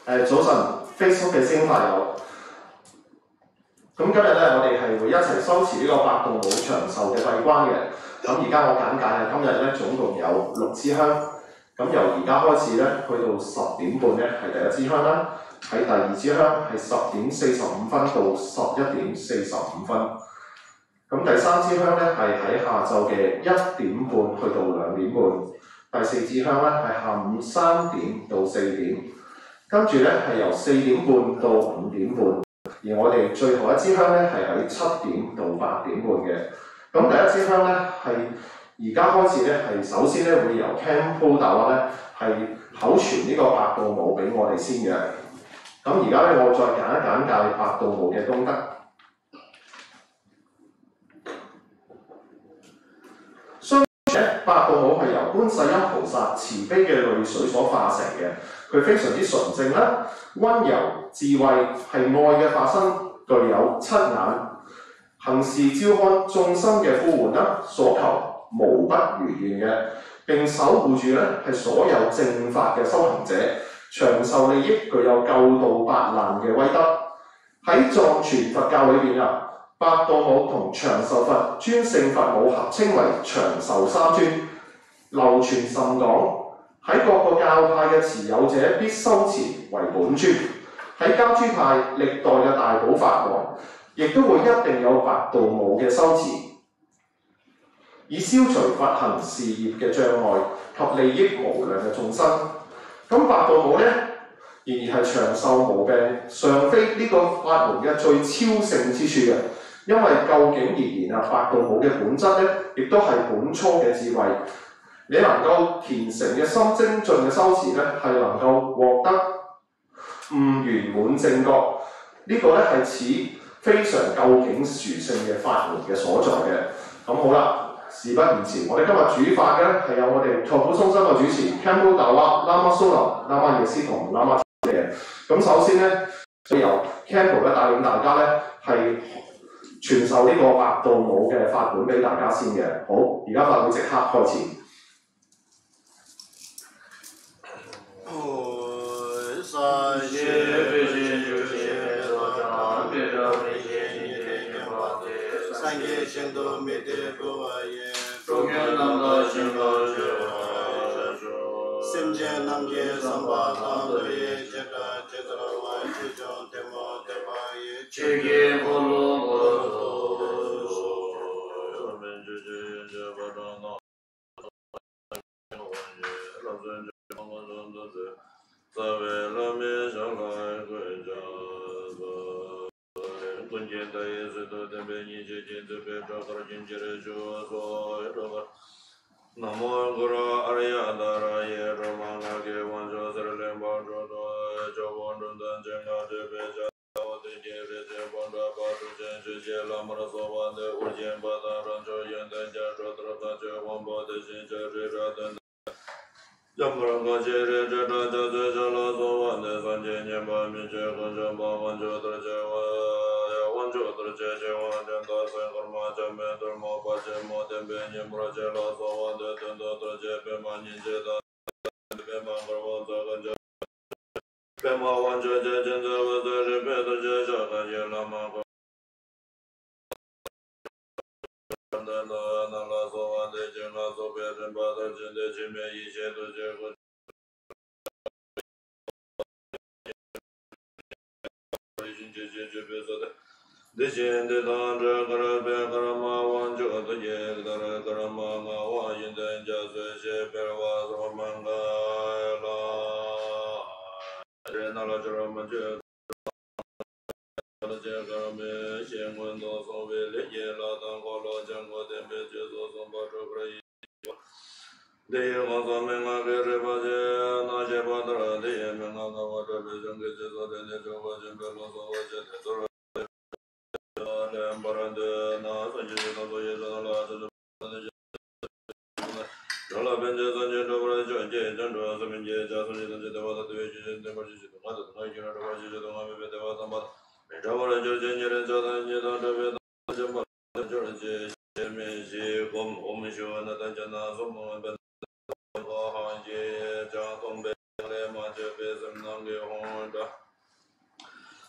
早晨 Facebook 嘅師兄朋友，咁今日咧我哋係會一齊修持呢個百度冇長壽嘅閉關嘅。咁而家我簡介啊，今日咧總共有6支香。咁由而家開始咧，去到10點半咧係第一支香啦，喺第二支香係10點45分到11點45分。咁第三支香咧係喺下晝嘅1點半去到2點半。第四支香咧係下午3點到4點。跟住咧係由4點半到5點半，而我哋最後一支香咧係喺7點到8點半嘅。咁第一支香咧係而家開始咧係首先咧會由 Campo Dawa 咧係口傳呢個百度母俾我哋先嘅。咁而家咧我再簡介百度母嘅功德。百度母係由觀世音菩薩慈悲嘅淚水所化成嘅，佢非常之純正啦，溫柔智慧，係愛嘅化身，具有7眼，行事照看眾生嘅呼喚啦，所求無不如願嘅，並守護住咧係所有正法嘅修行者，長壽利益，具有救度八難嘅威德。喺藏傳佛教裏邊啊，百度母同長壽佛、尊勝佛母合稱為長壽三尊，流傳甚廣。喺各個教派嘅持有者必修持為本尊。喺家諸派歷代嘅大寶法王，亦都會一定有百度母嘅修持，以消除佛行事業嘅障礙及利益無量嘅眾生。咁百度母呢，仍然係長壽無病，尚非呢個法門嘅最超勝之處嘅。因為究竟而言啊，百度母嘅本質呢，亦都係本初嘅智慧。你能夠虔誠嘅心精進嘅修持呢，係能夠獲得悟圓滿正覺。呢、個呢係此非常究竟殊勝嘅法門嘅所在嘅。咁好啦，事不宜遲，我哋今日主法嘅呢係有我哋拓普中心嘅主持 Campo Dawa、Lama Solam、Lama 耶斯同 Lama 嘅。咁首先呢，就由 Campo 咧帶領大家呢係傳授呢個百度母嘅法本俾大家先嘅。好，而家法會即刻開始。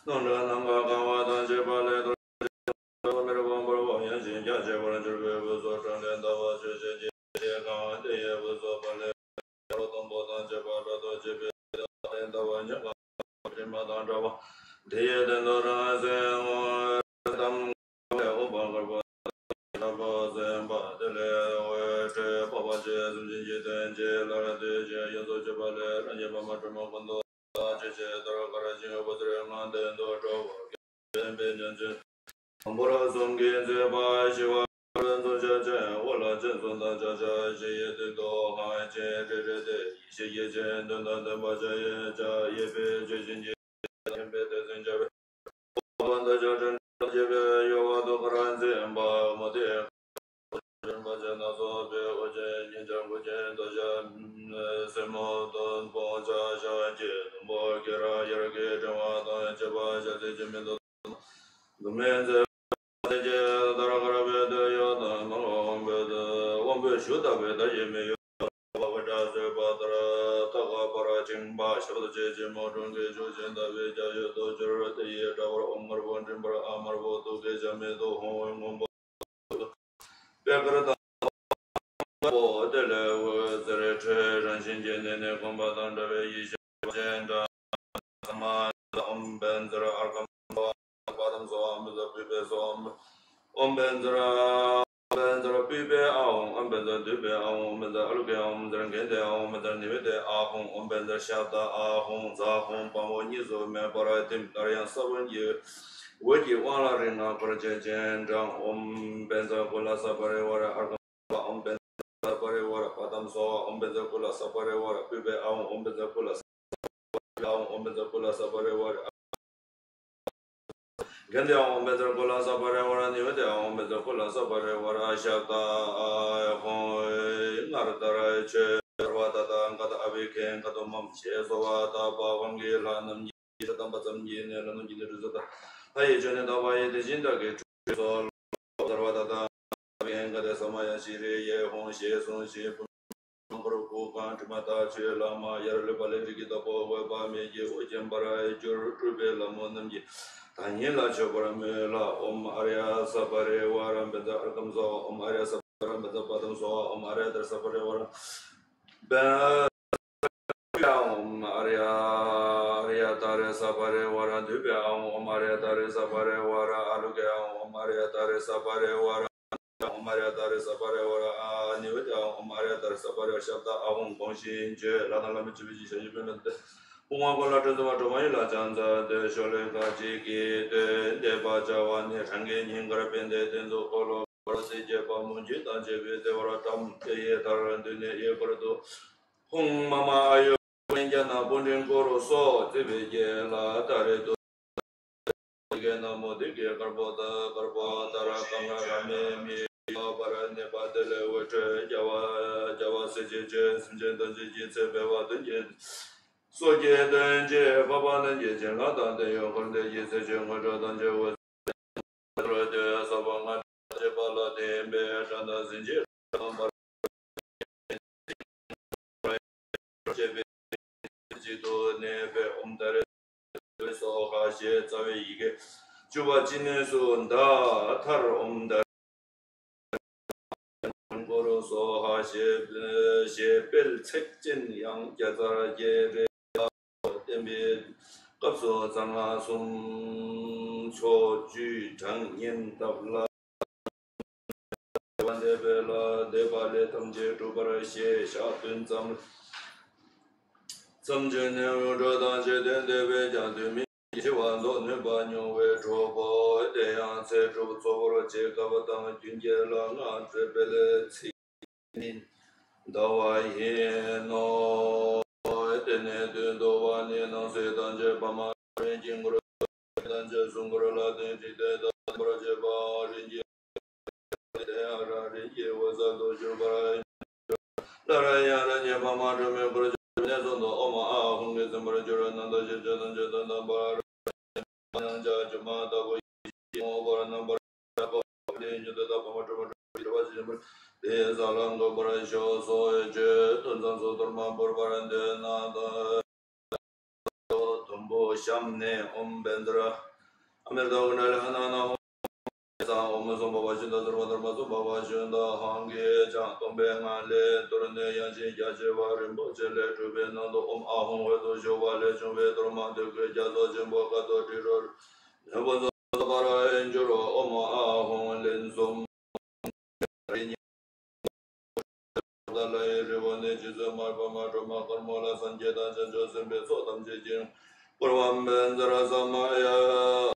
弄着能够干我当结巴来都。我没有光不我眼睛，眼睛不能就是为不做正脸的我去去去去干的也不做不来。我东不当结巴这都结别的的我眼光，什么当着我，第一等到让谁我当我帮个我。我怎把的来？我这爸爸这从今天等这来的这要做这把来，人家爸妈这么很多，这些都是个人经我这人俺等多少我跟别人这，我老送给这把希望。人做家家，我老真送到家家，这也得多还这的，一些也见等等等把这也家也别最近节，别的人家别，我的家真这边有我都个人见吧，我的。把这那所别我这人家不见大家什么都不家小姐，我给了也是给这话当这把这这见面都，都没在这大家个别的有的忙我别的我别学的别的也没有，我这这把的大个把这经把小的这这毛中给就现在别家有都就是的也找我我们我真不阿们我都给家没都红我不别个的。我的来，我这里车人心间的恐怕当这位一些见着他妈的我们本这二个把他们说我们这必备说我们本这必备啊，我们本这对备啊，我们这二个我们这人跟的啊，我们这你们的啊红，我们本这小的啊红杂红，把我你说没把来听，当然什么也。我就忘了人啊，不是见着我们本这过了啥不是我的二个。sapare wara patam so ombeza kula sapare wara pibe awon ombeza kula awon ombeza kula sapare wara gende awon ombeza kula sapare wara niwede awon ombeza kula sapare wara shaka hon nardara che wata da ngata abike ngata mam che so wata ba wangi la nam ni da ba zam ni ne la nam ni de zata ai jene da ba ye de jinda ge so wata da的什么呀？西里也红些松些不能不不管这么大去了嘛？也是把那这个的包我把面积我先把它就是准备了么那么的，但你了就不然没了。我们阿里亚萨巴里瓦然本在二更早，我们阿里亚萨巴然本在八等早，我们阿里亚的萨巴里瓦然本。我们阿里亚达里萨巴里瓦然对边，我们阿里亚达里萨巴里瓦然阿鲁盖，我们阿里亚达里萨巴里瓦然。Maria Tare Sapare Ora Nivedia Maria Tare Sapare Shabda Ahung Kongshin Je Lada Lami Chibi Shaji Benante Uma Kola Taduma Tomaila Janza De Shole Kaji Ki De Baja Wani Rangi Nyingara Pende Tenzo Kolo Korasi Je Pa Munji Tanje Vede Ora Tam Ye Taran Dune Ye Korado Hung Mama Ayo Jana Bundin Koro So Tibe Je La Tare Do Namo Dike Karbota Karbota Rakanga Rame Mi para ne padele wache jawa se je simjen dan je ce be wa dan je so je dan je ba ba dan je chen la dan de yo kon de je se je ngo zha dan je wo ro de sa ba nga je ba la de be shan da sin je ma je be ji do ne be da re so ha xie za wei yi ge ju ba jin ne su da tar da 고로서 하시벨 책진 양자자 예레 때문에 급소 장아 송초주 장인답라 완대벨라 대발레 탐제 조바라 샤든 점 점전에 요저다 제된대베 장되미 이완도 네바뇨 왜 조보 대양 세조 조보로 제가바당 준제라나 제벨레 친 다와예노 에테네 도와네 나세단제 바마 렌징으로 단제 송그로라 된지데다 브라제바 렌지 대아라 렌지 와자도 조바라 라라야라냐 바마 좀에 브라제 내손도 어마 아 홍게 좀 브라제라 난다 제자단 제단다 바라 자 주마다고 모바나 바라고 렌지데다 바마 좀 이러바지 대사랑도 버셔 소에제 돈산소 돌만 버바란데 나다 돈 Ambo Shamne Om Bendra Amirdagunal Hanana Om Baba Shinda Dharma Baba Shinda Hangi Jang Tombe Ngale Turne Yanji Yajiva Rimbo Chele Trube Nando Om Ahong Vedo Jovale Jumbe Dharma Deke Jazo Jimbo Kato Tiror Nebo Zabara Enjuro Om Ahong Lenzum Dalai Rivane Jizu Marpa Matrama Karmola Sanjeta Janjo Sembe Sotam Jijin Purvam Bendra Samaya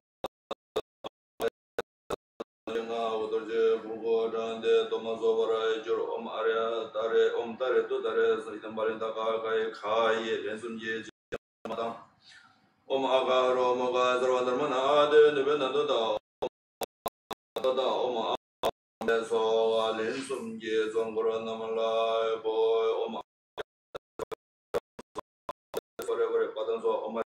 Uturje Bugo Dande Tomaso Varai Jur Om Arya Tare Om Tare Tu Tare Saitam Barinta Kai Kai Lensum Ye Madam Om Agaro Moga Zarvandarmana Ade Nibenanda Da Om So Lensum Ye Zongora Namala Boy Om Forever Patanso Om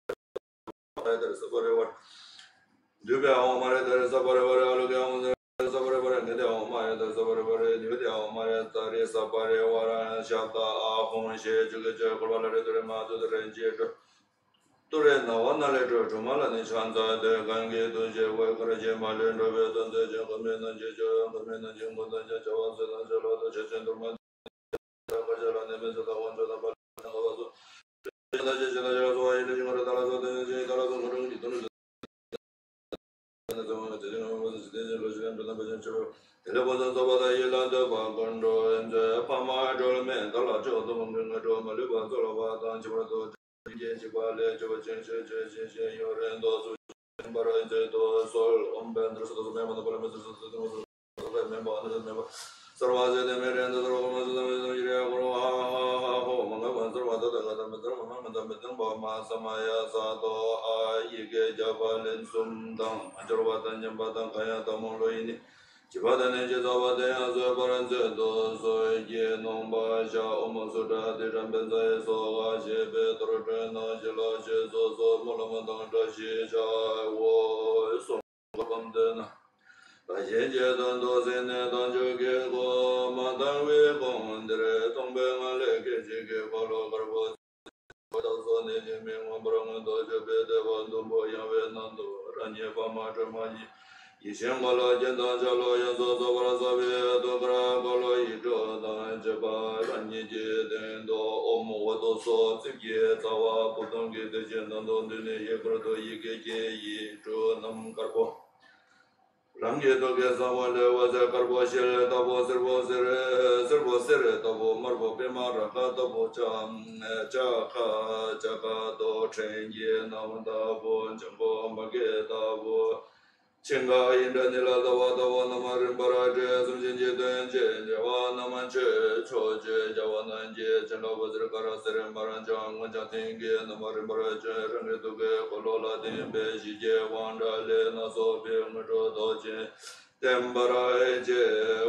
Forever Dubia Om Mare Sabare Aluga Sabare Nida Om Mare Sabare Nida Om Mare Tari Sabare Wara Shata Ahon She Jugaja Kovala Redrema to the Ranger Ture Nawana letter to Malani Chanta, the Gangi to Jewakaraja Malin Robert and the Jacomen and Jejo, the Men and Jimbo and Jawas and Angelo, the Chechenduman, the Kajala Nemes of the one to the Balanazo. The Jajala was waiting for the Dalazo, the Dalazo, the was over the Yelanda Bagondo and the Pama Dolmen, the Lajo, the Mungo, Maluba, Zolova, and Chivato, Jibale, Yorendo, Barajo, Sol, Ombendros, the member of the member, Sarvaja, the Marian, the Romans, the Samaya, Sato, Ige, Jabalin, Sumdang, Majorvatan, Jambatan, Kaya, Tamoloini. Chibadane Jizavade Azabaranze Dozo Ye Nomba Sha Omosuda de Rambenza Soga Shebe Torrena Jela Jezozo Molamadang Dashi Sha Wo Song Bandana Bajeje Dando Zene Danjoge Go Madangwe Bondre Tombe Maleke Jige Palo Garbo Dozo Neji Ming Dojo Bede Bandumbo Yave Nando Ranye Pama Tramaji Ishengala Jenda Jalo Yazo Zabara Sabi Dobra Golo Ito Dan Jeba Ranyi Dendo Omo Wado So Tsiki Tawa Putongi De Jendando Dine Yekrato Yike Yito Nam Karpo Rangi Toge Samale Waze Karpo Shire Tabo Serbo Sere Tabo Marbo Pema Raka Tabo Cham Chaka Chaka Do Chenye Nam Tabo Jambo Mage Tabo Chinga Indranila Dava Namarin Baraje, Sumjinji Denje, Javana Manche, Choje, Javananje, Chenavazir Karasarim Baranjang, Wanjatingi, Namarin Baraje, Rangetuge, Kolola Dimbe, Shije, Wanda, Lena, Sophie, Metro Doje, Tembaraje,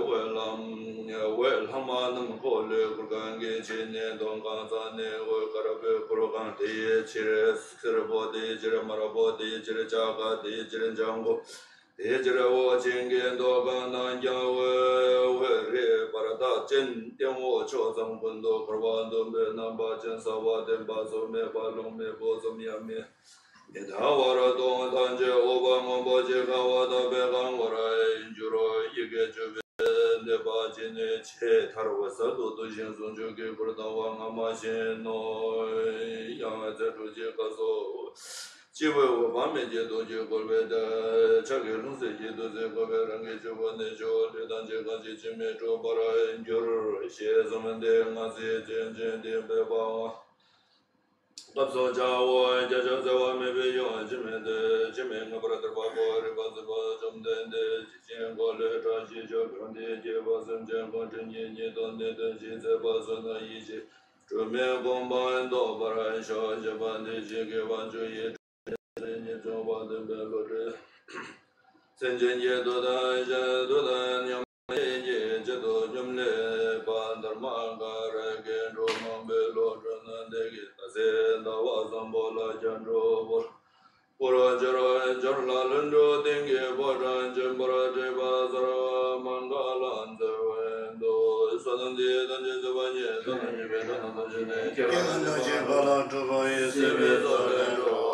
Welhamanam Kole, Kurgangi, Chine, Dongansane, Karabe, Kurokanti, Chire, Sirabodi, Chiramarabodi, Chirichaka, Chirinjango. Ejrawo Chingi Doga Nanjawe Were Barada Chen Tiamo Cho Zang Bundo Karwando Me Namba Chen Sawa Demba So Me Balong Me Bozo Miami Nidawara Dong Tanje Oba Mambo Jekawa Da Begang Wara Injuro Yige Juve Neba Jine Che Tarwasa Dodo Jin Sunju Ki Kurdawa Ngama Shin No Yang Zetu Jekaso Jiwe wo方面解读就过来的，这个东西解读这个别人给就过那就对当这个就前面就把它就是写什么的，我是渐渐的白话。我说家我家就在外面被用，前面我把它把过的把这把中等的前过来这些就看的结把生前过这年当的现在把生那一些，正面公办都把它小些办的些给完全也。人中华的白罗人，曾经也多的人多的娘也这都娘嘞，把那马嘎人跟着忙白罗人那个那些那瓦桑波拉江着波，波罗杰罗杰拉人着丁给波然真波拉这巴萨拉曼嘎兰的温度，说能的咱这这半年，咱那边咱那这呢，给俺那些巴拉这个也是别做人着。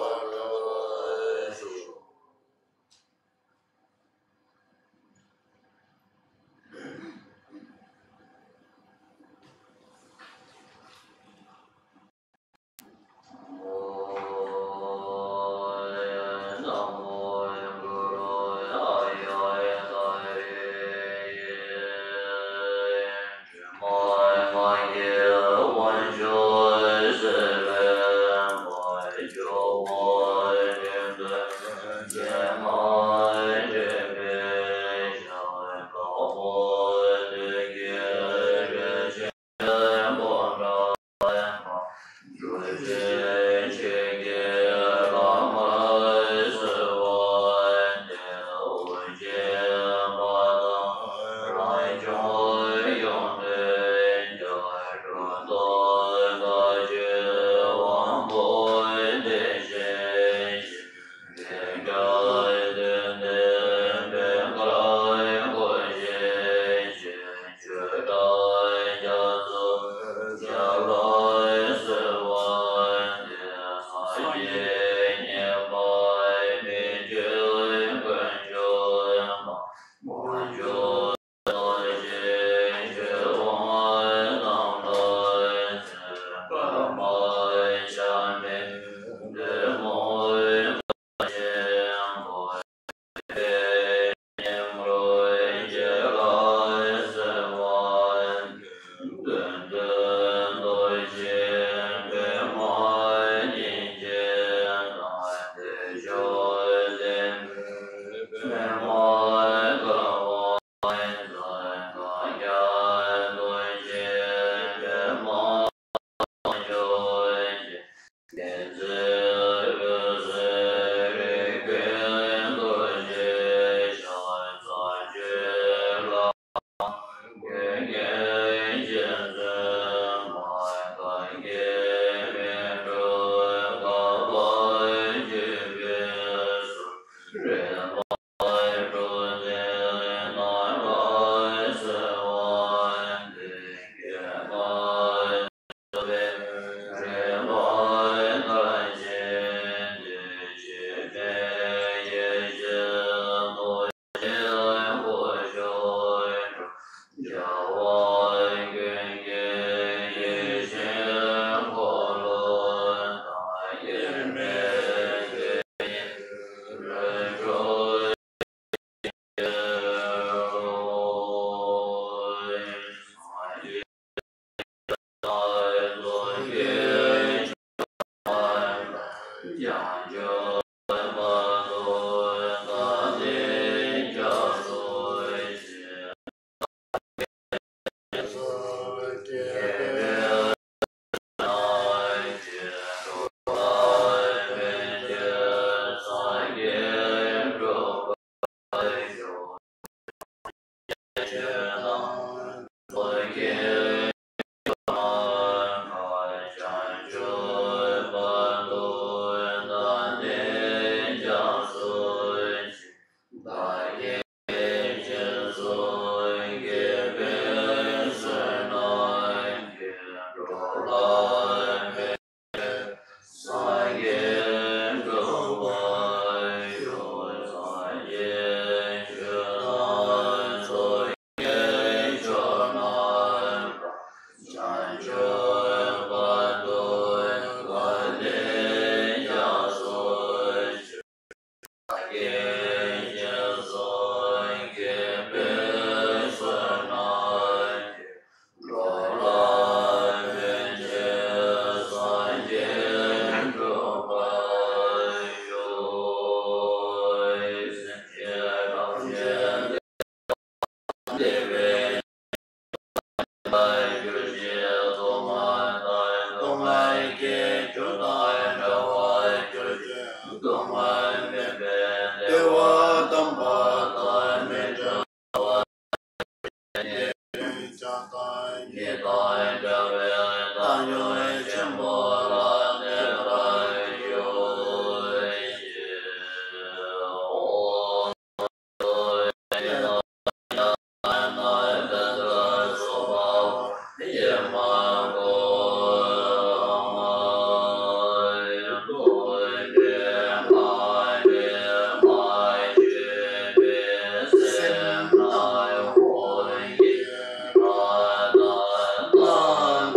Nam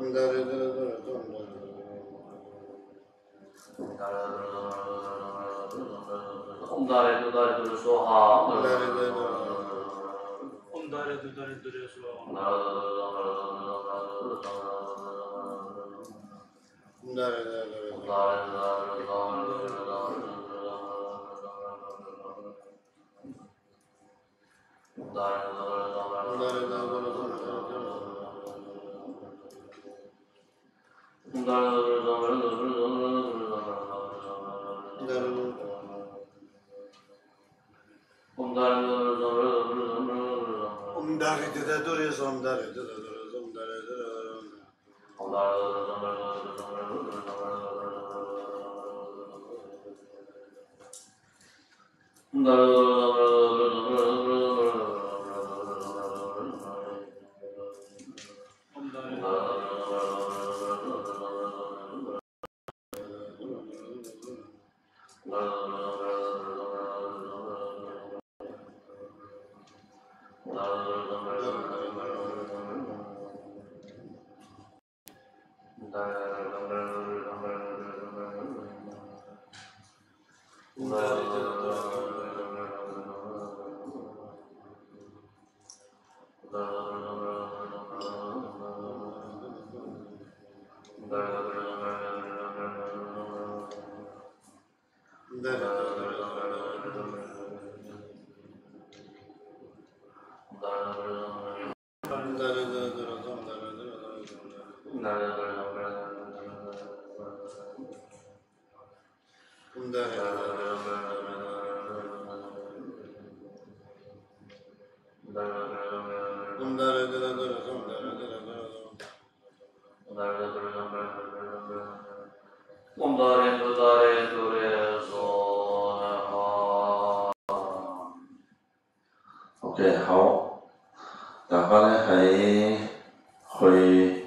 OK， 好，大家咧喺去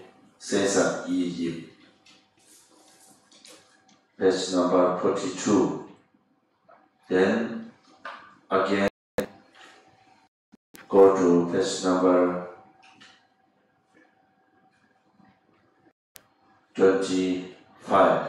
42頁 ，page number 42， then again go to page number 25。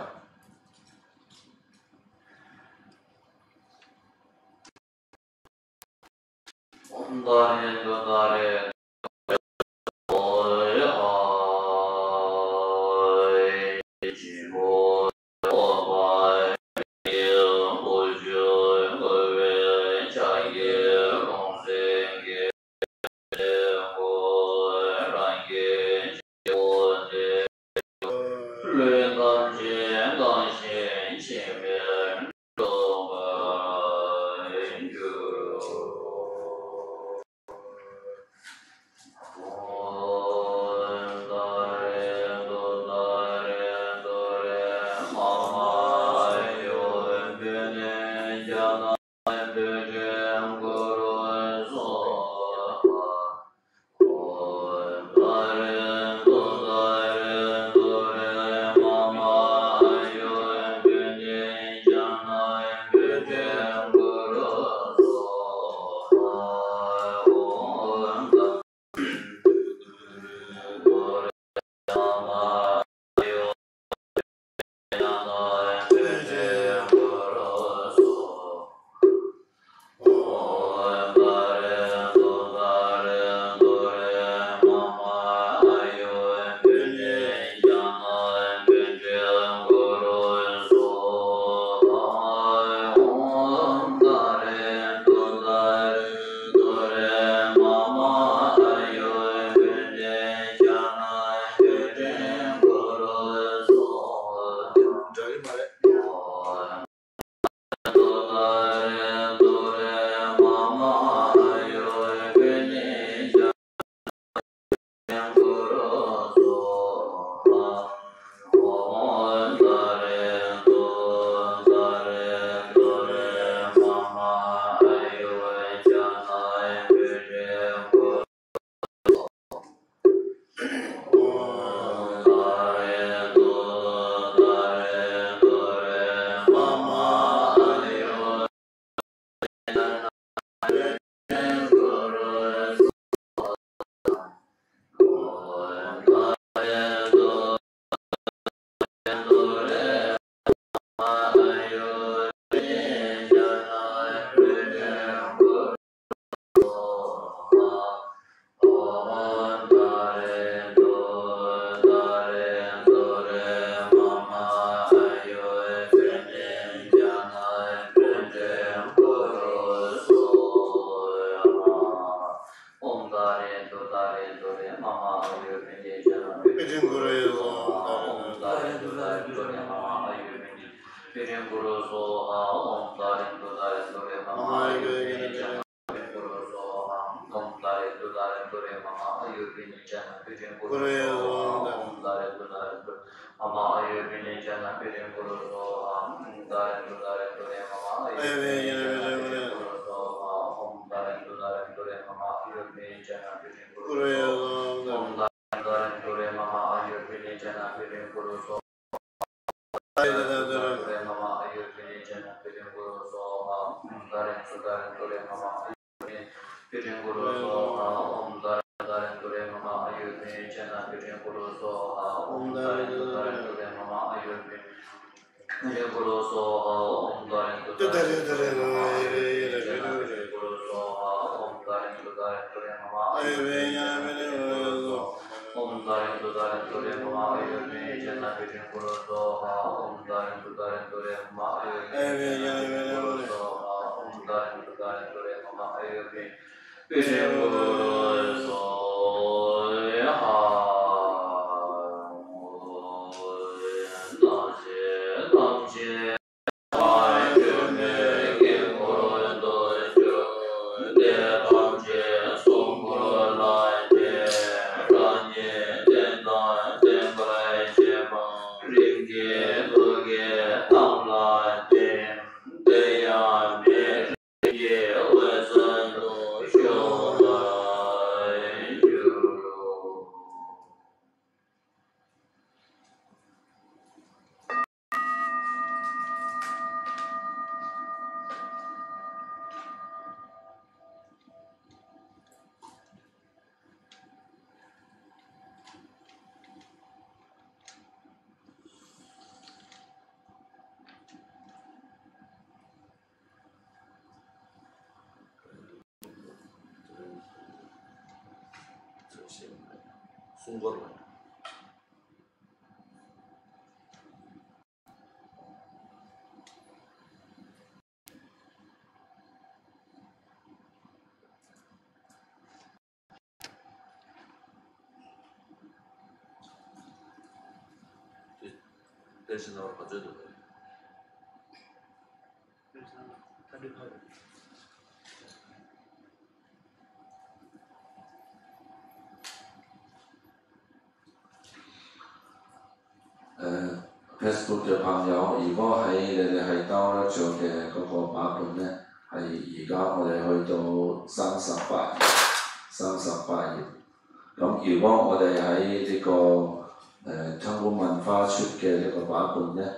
Facebook 嘅朋友，如果喺你哋係 download 咗嘅嗰個版本咧，係而家我哋去到38頁。咁如果我哋喺呢個香港文化出嘅呢個版本咧，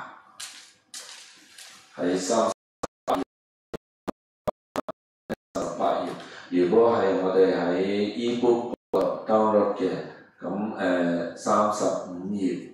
係38頁。如果係我哋喺 ebook 度 download 嘅，咁35頁。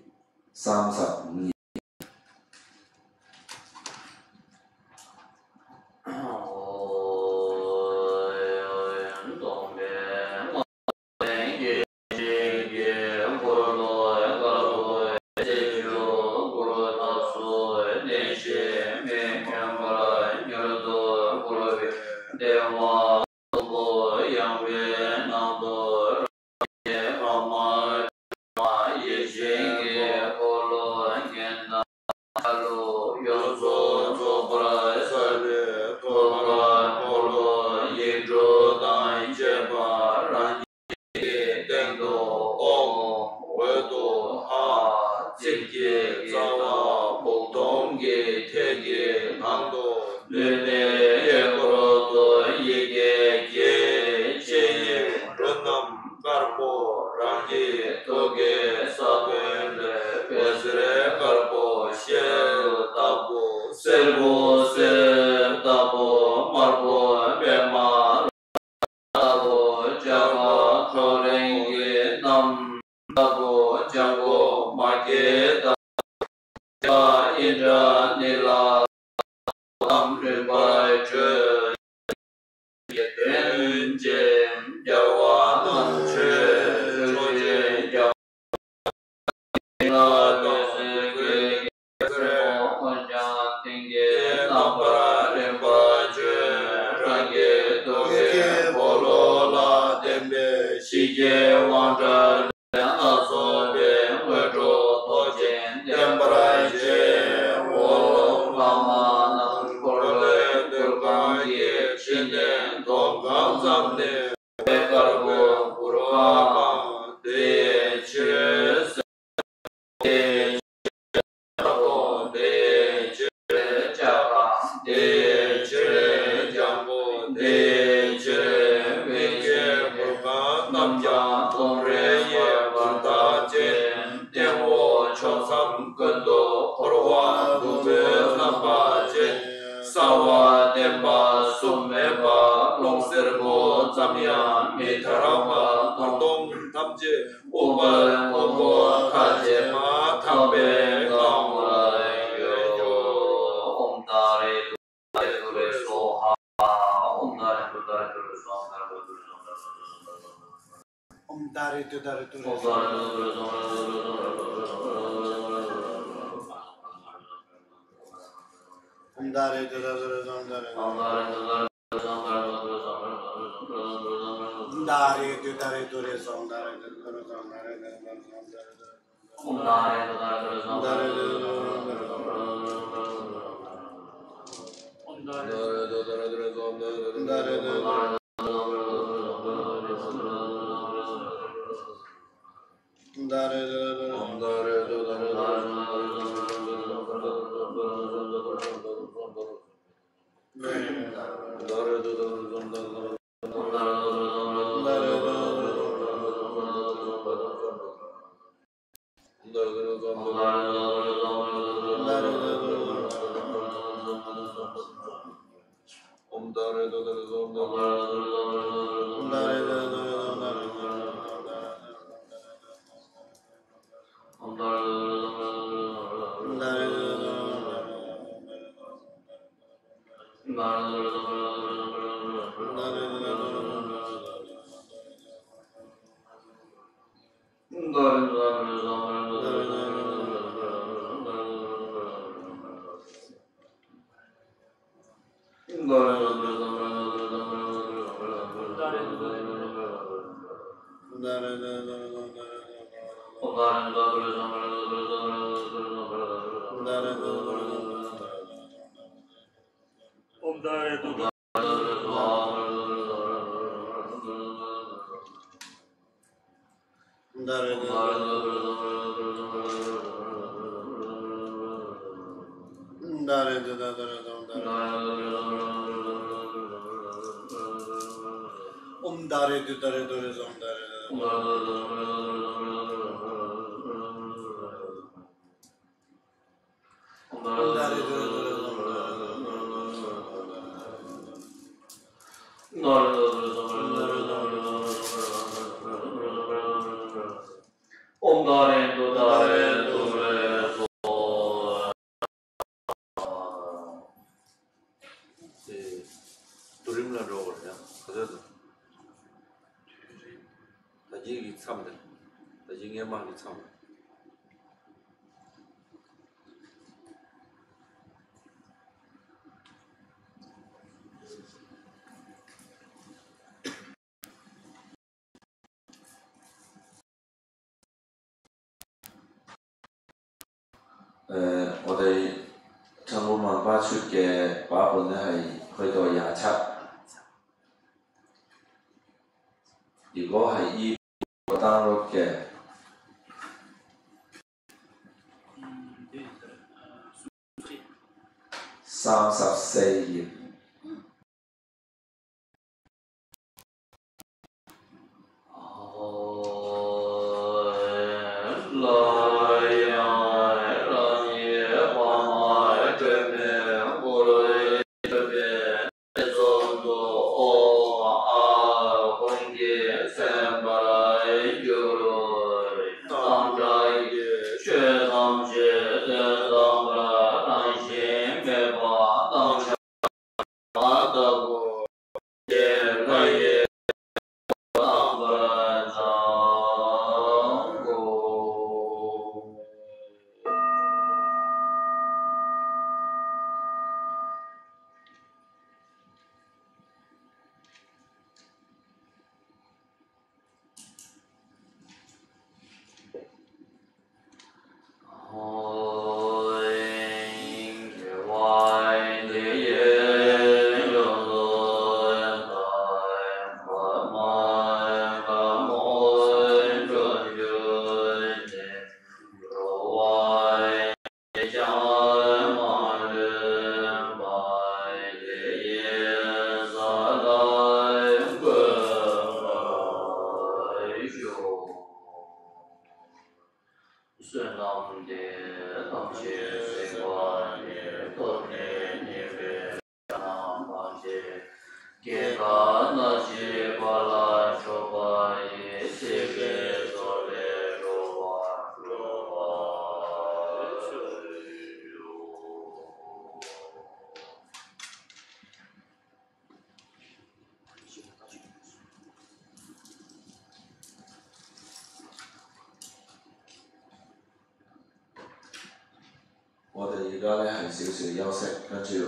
界王者两个所变为主多见点不来界我龙老马能过来的关节青年多高三年贝格布布罗巴地区森地区罗地区加拉地区江波地区维杰布巴南加东人也万大街点我乔三更多火罗瓦杜贝南巴街萨瓦点巴苏梅巴龙塞波扎米亚米特拉巴广东他街我们我国看见马他贝刚来月有嗡达里杜雷说哈嗡达里杜达里杜雷说哈 Om Dari Tu Dari Tu 嗡达里杜雷说 Om Dari Tu Dari Tu Om Dari 嗡达里杜达里 Om Dari Tu Dari Tu Om Dari Tu Om Dari Tu Dari Om Dari Om Dari 我哋陳滿文化出嘅版本咧係去到27，如果係依個 download 嘅34頁。 顺龙的同学水果的多年年的让帮助健康那些巴拉说巴也这个做的罗巴罗巴水哟。 我哋而家咧係少少休息，跟住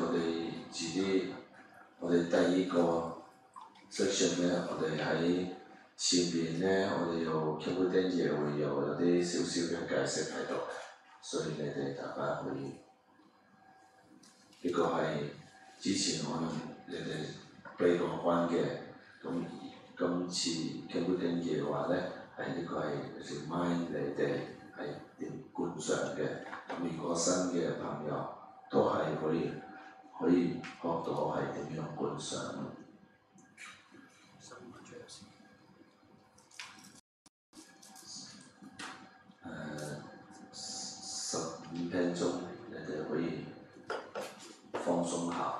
我哋第二個 section 咧，我哋喺前邊咧，我哋有 Cambodia 嘢會有啲少少嘅解釋喺度，所以你哋大家可以呢個係之前可能你哋背過關嘅，咁今次 Cambodia 嘢嘅話咧，係呢個係 remind 你哋係點觀賞嘅。咁如果新嘅朋友都係可以學到係點樣觀賞。15分鐘，你哋可以放鬆下。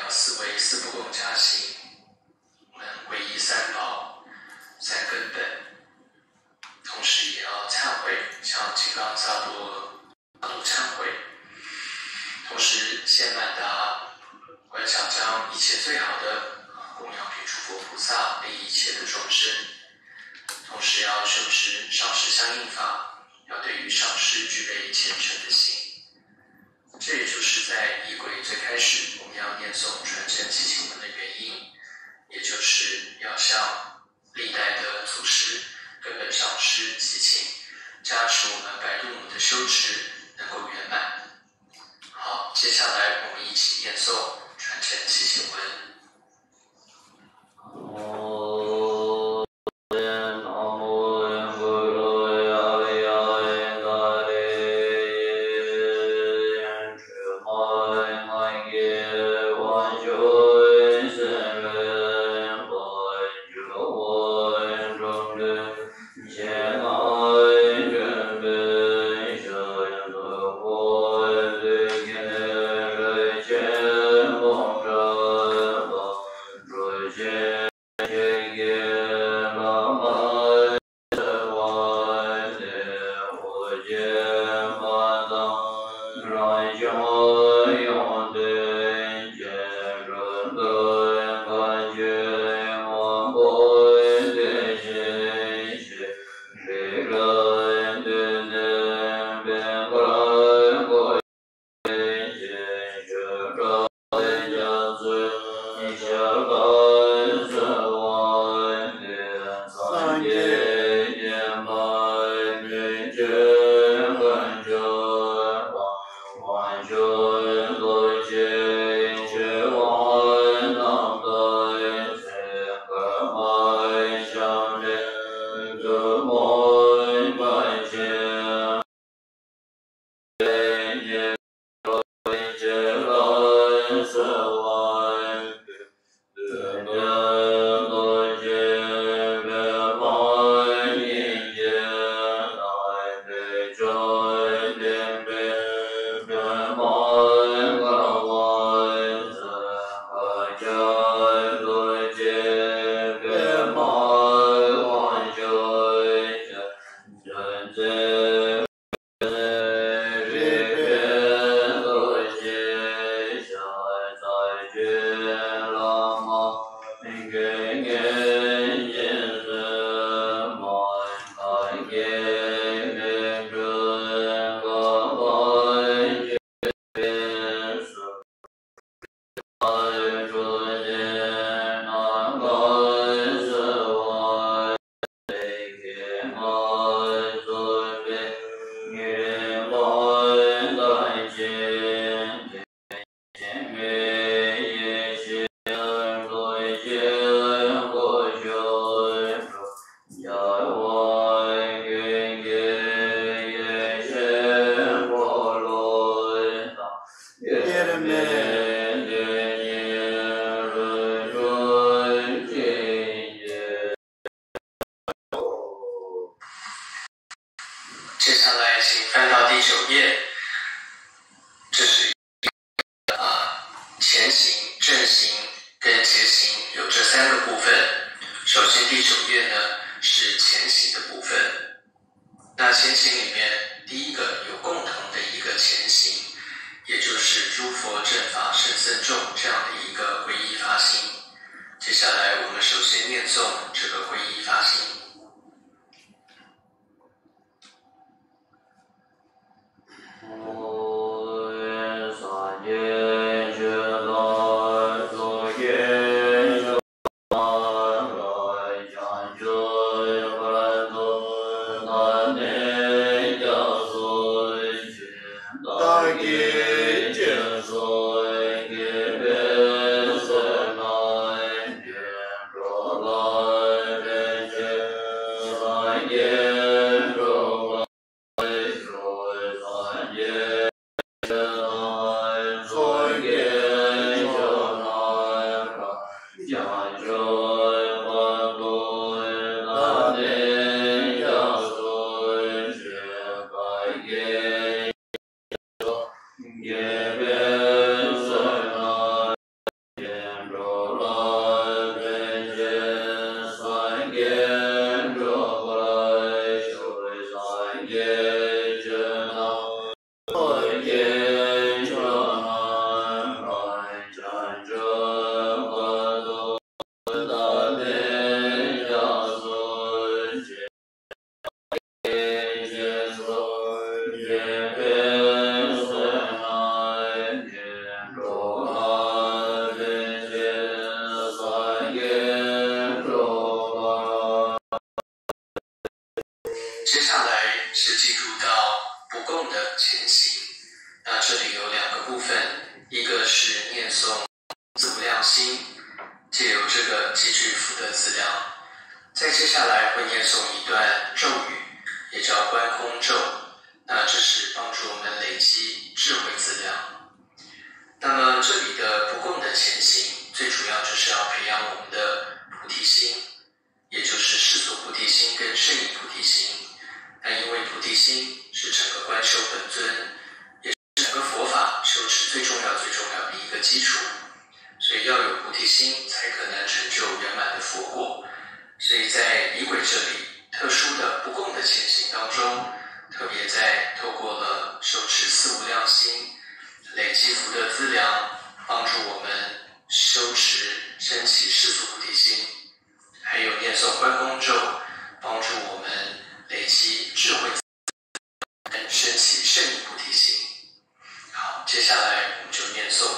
思维四不共加行，我们皈依三宝、三根本，同时也要忏悔，向金刚萨埵忏悔，同时先满达，观想将一切最好的供养给诸佛菩萨，利益一切的众生，同时要修持上师相应法，要对于上师具备虔诚的心。这也就是在仪轨最开始我们要念诵传承祈请文的原因，也就是要向历代的祖师、根本上师祈请，加持我们白度母的修持能够圆满。好，接下来我们一起念诵传承祈请文。接下来请翻到第9页，这是前行、正行跟结行有这3个部分。首先第9页呢是前行的部分，那前行里面第一个有共同的一个前行，也就是诸佛正法圣僧众这样的一个皈依发心。接下来我们首先念诵这个皈依发心。 借由这个积聚福德资粮。再接下来会念诵一段咒语，也叫观空咒，那这是帮助我们累积智慧资粮。那么这里的不共的前行，最主要就是要培养我们的菩提心，也就是世俗菩提心跟圣意菩提心。那因为菩提心是整个观修本尊，也是整个佛法修持最重要的一个基础，所以要有菩提心才可能成就圆满的佛果。所以在仪轨这里特殊的不共的前行当中，特别在透过了受持四无量心，累积福德资粮，帮助我们修持升起世俗菩提心，还有念诵观空咒，帮助我们累积智慧升起圣意菩提心。好，接下来我们就念诵。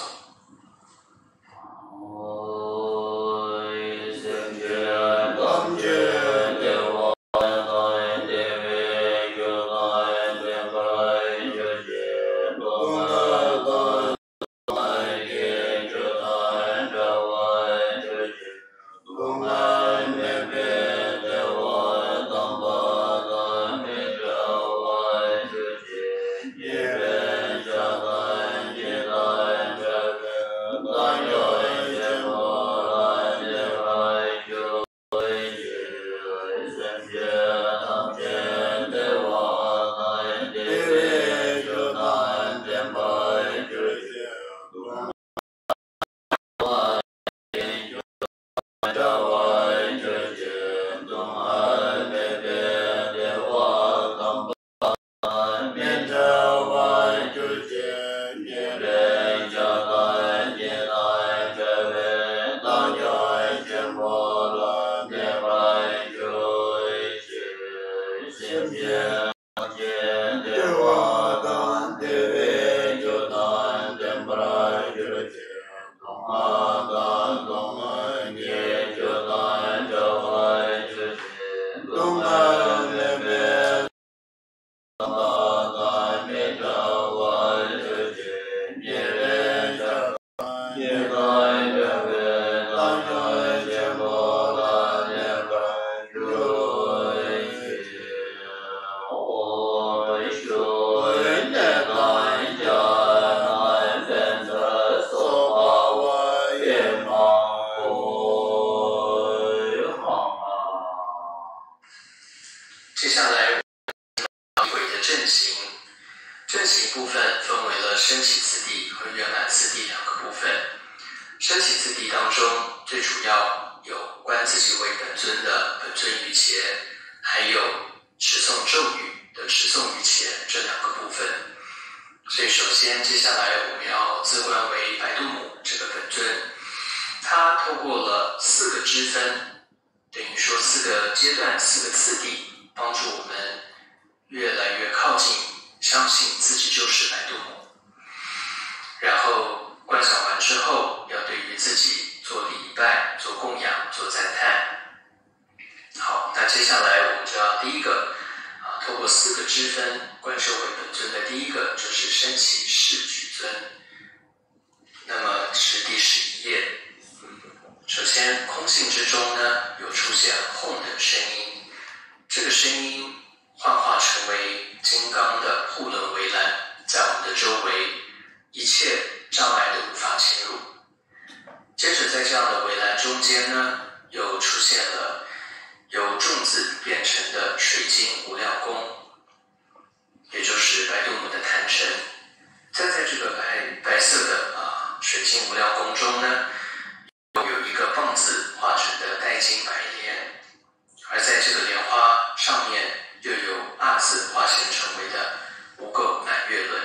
接下来仪轨的正行，正行部分分为了升起次第和圆满次第两个部分。升起次第当中，最主要有观自己为本尊的本尊于前，还有持诵咒语的持诵于前这两个部分。所以首先接下来我们要自观为白度母这个本尊，它透过了4个支分，等于说4个阶段4个次第，帮助我们越来越靠近相信自己就是白度母。然后观想完之后，要对于自己做礼拜、做供养、做赞叹。好，那接下来我们就要第一个透过4个支分观修为本尊的第一个就是升起世举尊。那么是第11页。首先空性之中呢，有出现吽的声音，这个声音幻化成为金刚的护轮围栏，在我们的周围，一切障碍都无法侵入。接着在这样的围栏中间呢，又出现了由种子变成的水晶无量宫，也就是白度母的坛城。在这个白色的水晶无量宫中呢，有一个棒子画成的带金白莲，而在这个莲花上面又有阿字化现成为的无垢满月轮。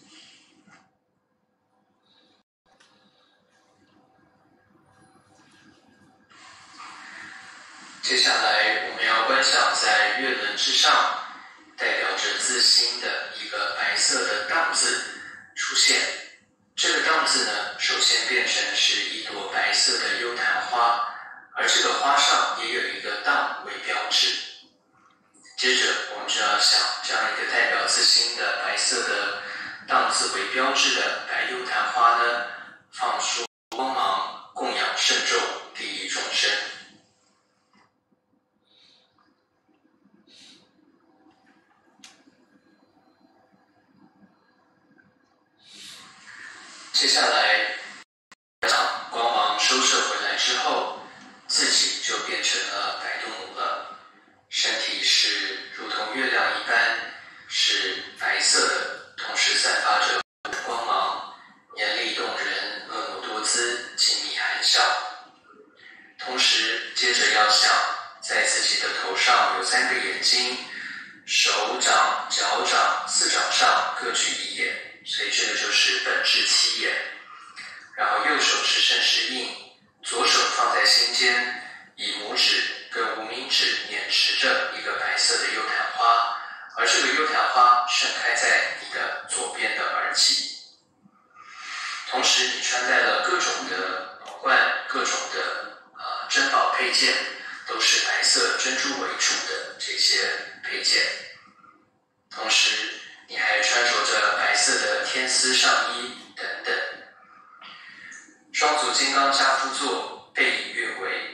接下来我们要观想在月轮之上，代表着自心的一个白色的荡字出现。这个荡字呢，首先变成是一朵白色的幽檀花，而这个花上也有一个荡为标志。接着我们就要想这样一个代表自心的白色的荡字为标志的白幽檀花呢，放出光芒供养圣咒第众生。接下来，光芒收摄回来之后，自己就变成了白度母了。身体是如同月亮一般，是白色的，同时散发着光芒，严厉动人，婀娜多姿，静谧含笑。同时，接着要想，在自己的头上有3个眼睛，手掌、脚掌、四掌上各具1眼，所以这个就是本质7眼。然后右手是身石印，左手放在心间，以拇指跟无名指捻持着一个白色的幽昙花，而这个幽昙花盛开在你的左边的耳际。同时，你穿戴了各种的宝冠，各种的珍宝配件，都是白色珍珠为主的这些配件。同时，你还穿着着白色的天丝上衣等等。双足金刚跏趺坐，背以运为。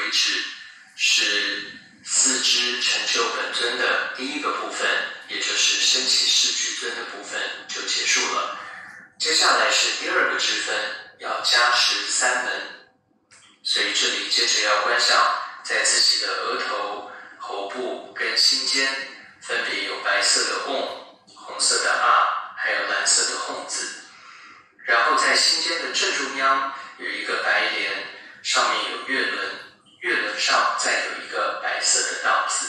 为止，是四支成就本尊的第一个部分，也就是升起四具尊的部分就结束了。接下来是第二个支分，要加持三门，所以这里接着要观想，在自己的额头、喉部跟心间分别有白色的瓮、红色的啊，还有蓝色的哄字。然后在心间的正中央有一个白莲，上面有月轮，月轮上再有一个白色的道字。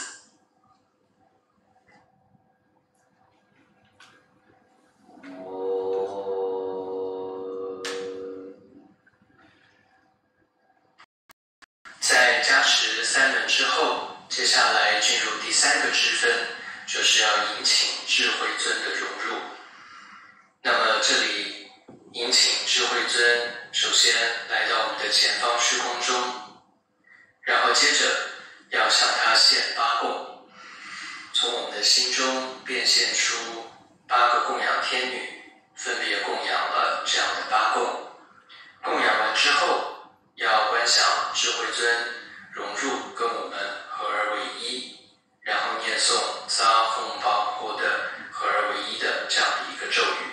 在加持三门之后，接下来进入第三个支分，就是要迎请智慧尊的融入。那么这里迎请智慧尊，首先来到我们的前方虚空中，然后接着要向他献八供，从我们的心中变现出8个供养天女，分别供养了这样的八供。供养完之后，要观想智慧尊融入跟我们合而为一，然后念诵杂红宝获的合而为一的这样的一个咒语。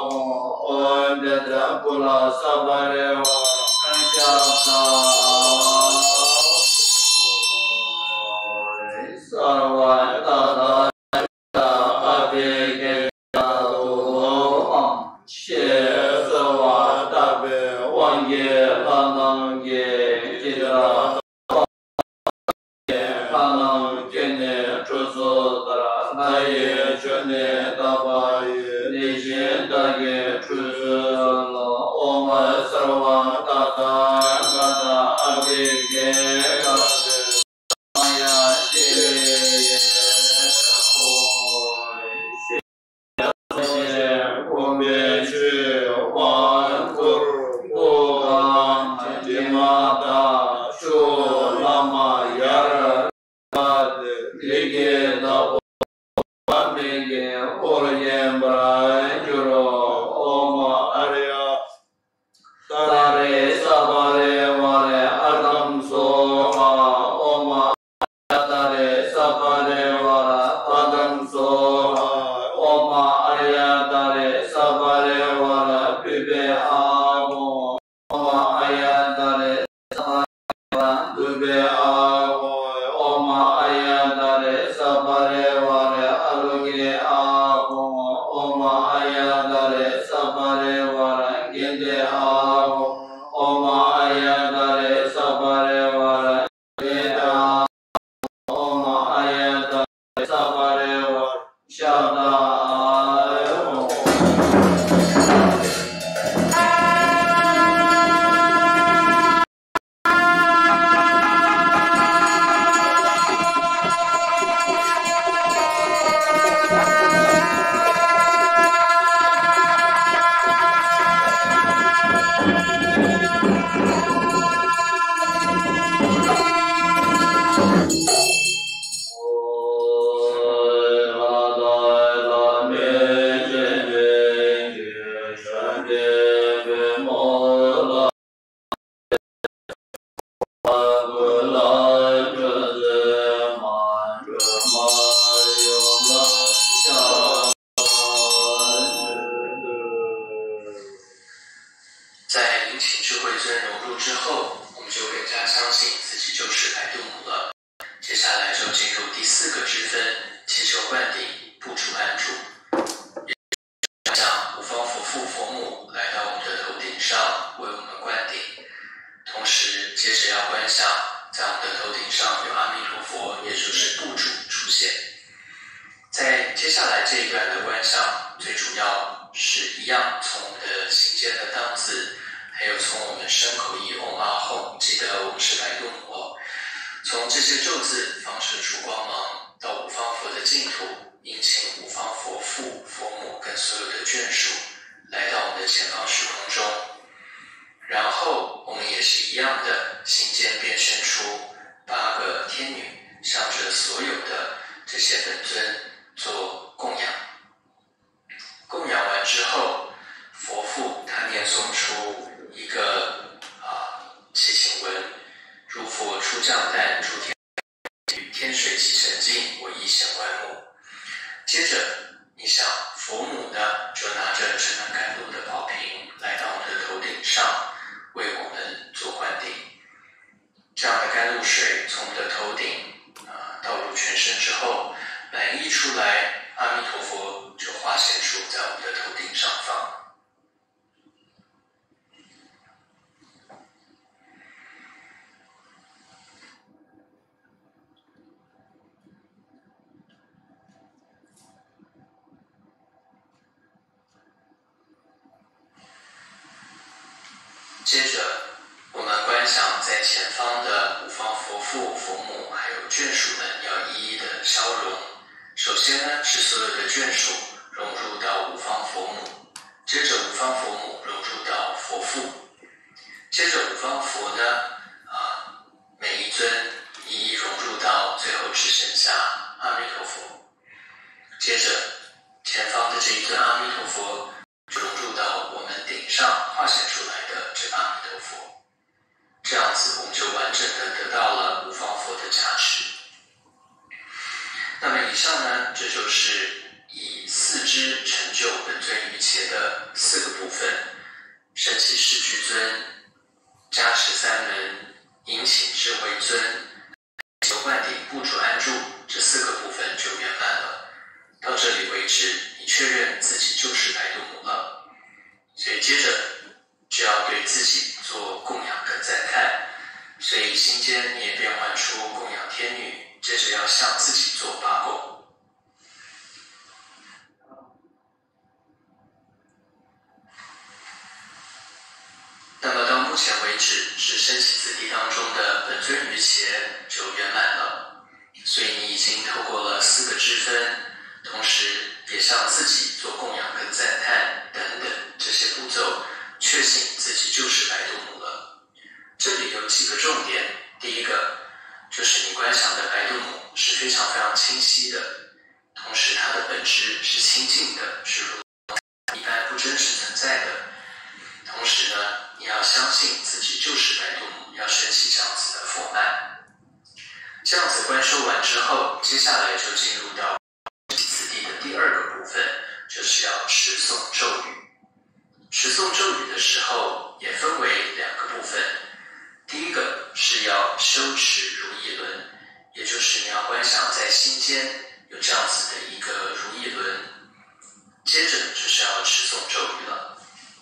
Sabare wa 接着，我们观想在前方的五方佛父、佛母还有眷属们要一一的消融。首先呢，是所有的眷属融入到五方佛母，接着五方佛母融入到佛父，接着五方佛呢，每一尊一一融入到最后只剩下阿弥陀佛。接着，前方的这一尊阿弥陀佛融入到我们顶上化显出来的这阿弥陀佛，这样子我们就完整的得到了五方佛的加持。那么以上呢，这就是以四支成就本尊一切的四个部分：升起世具尊、加持三门、引请智慧尊、求灌顶、部主安住，这四个部分就圆满了。到这里为止，你确认自己就是白度母了。所以接着就要对自己做供养跟赞叹，所以心间你也变换出供养天女，接着要向自己做八供。 节就圆满了。所以你已经透过了4个支分，同时也向自己做供养跟赞叹等等这些步骤，确信自己就是白度母了。这里有几个重点，第一个就是你观想的白度母是非常非常清晰的，同时它的本质是清净的，是如一般不真实存在的。同时呢，你要相信自己就是白度母，要升起这样子的佛曼。这样子观修完之后，接下来就进入到此地的第2个部分，就是要持诵咒语。持诵咒语的时候也分为2个部分，第一个是要修持如意轮，也就是你要观想在心间有这样子的一个如意轮，接着就是要持诵咒语了。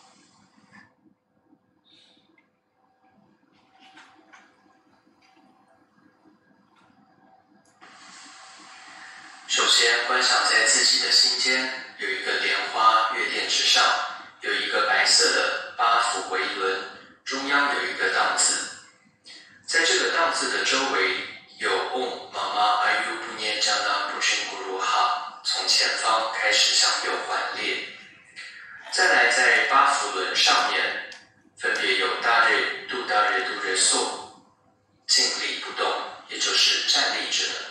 首先观想在自己的心间有一个莲花月殿之上，有一个白色的8幅回轮，中央有一个荡字。在这个荡字的周围有 Om Mama Ayu Punya Jana Puchin Guru Ha， 从前方开始向右环列。再来在8幅轮上面分别有大瑞、度大瑞、度瑞素，静立不动，也就是站立着的。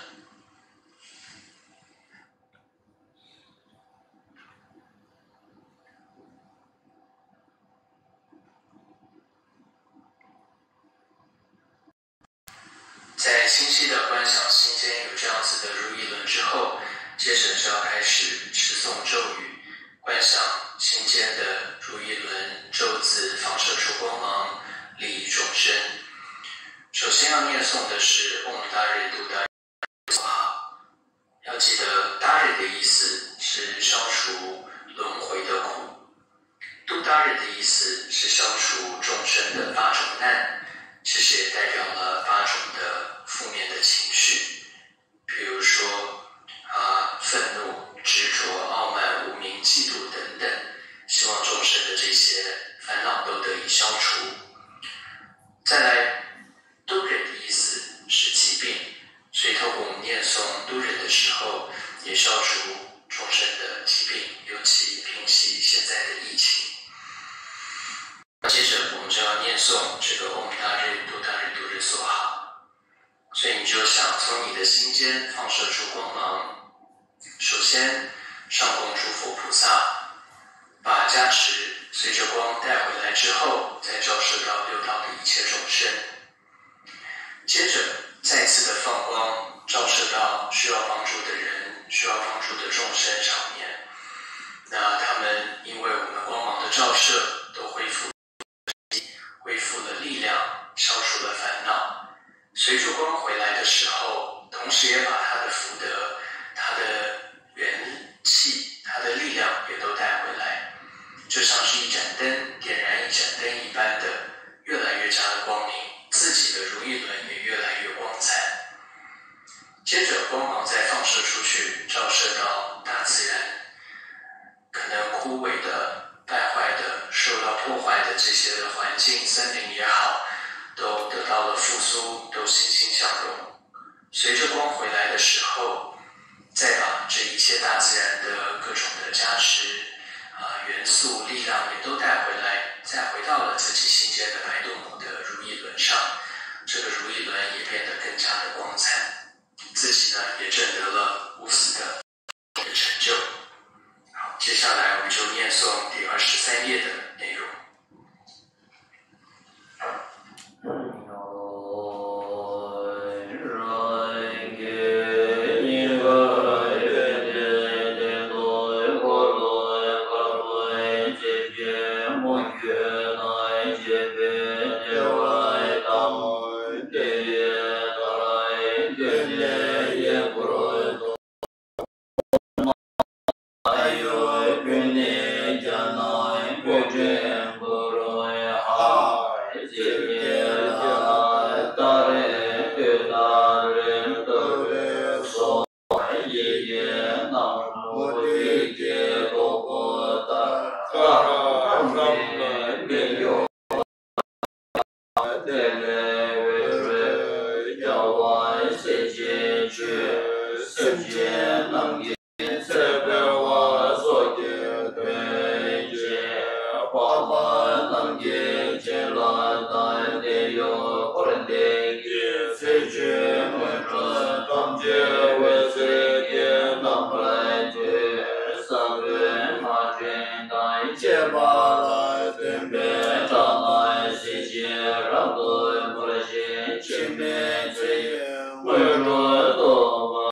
在清晰的观想心间有这样子的如意轮之后，接着就要开始持诵咒语，观想心间的如意轮咒字放射出光芒，利益众生。首先要念诵的是 Om Dari Du Dari Swaha， 要记得 Dari 的意思是消除轮回的苦， Du Dari 的意思是消除众生的8种难，其实也代表了8种的负面的情绪，比如说愤怒、执着、傲慢、无明、嫉妒等等，希望众生的这些烦恼都得以消除。再来，都忍的意思是疾病，所以透过我们念诵都忍的时候，也消除众生的疾病，尤其平息现在的疫情。接着我们就要念诵这个 Om Dari Du Dari Du Re Soha， 所以你就想从你的心间放射出光芒。首先上供诸佛菩萨，把加持随着光带回来之后，再照射到6道的一切众生。接着再次的放光照射到需要帮助的人、需要帮助的众生上面，那他们因为我们光芒的照射都恢复了力量，消除了烦恼。随着光回来的时候，同时也把他的福德、他的元气、他的力量也都带回来，就像是一盏灯点燃一盏灯一般的，越来越加的光明，自己的如意轮也越来越光彩。接着光芒再放射出去，照射到大自然，可能枯萎的、败坏的、受到破坏的这些的环境，森林也好，都得到了复苏，都欣欣向荣。随着光回来的时候，再把这一切大自然的各种的加持元素、力量也都带回来，再回到了自己心间的白度母的如意轮上，这个如意轮也变得更加的光彩，自己呢也证得了无死的成就。好，接下来我们就念诵第23页的内容。 Om 世界去，圣洁能给这个我所给对接，花花能给接了那的有可能的给世界我这当结为世界能不来的三个马军带接巴来对面长来世界让对不来些前面最为了多么。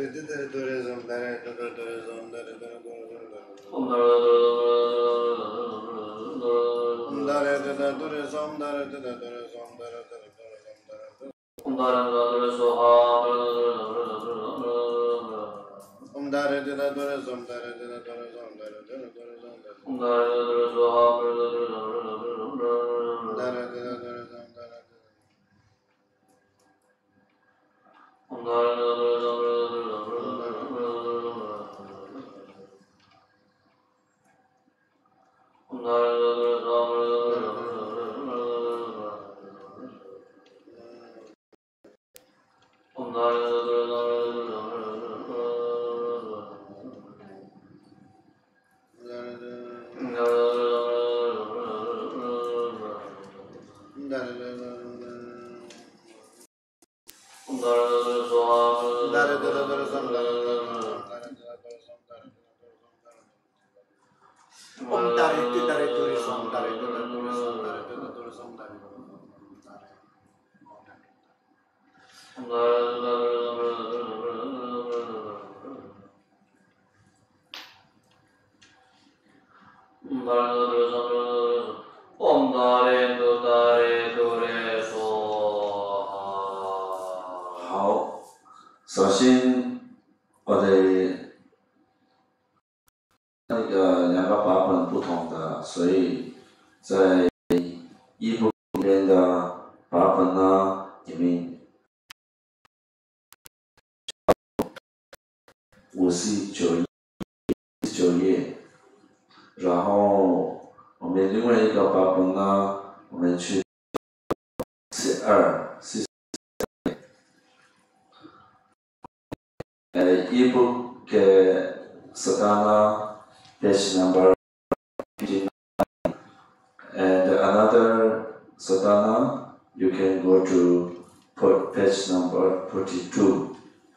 好，首先我哋那个两个版本不同的，所以在一部里面的版本呢，里面59页，然后我们另外一个版本呢，我们去42。ebook के sadhana page number 59 and another sadhana you can go to page number 42.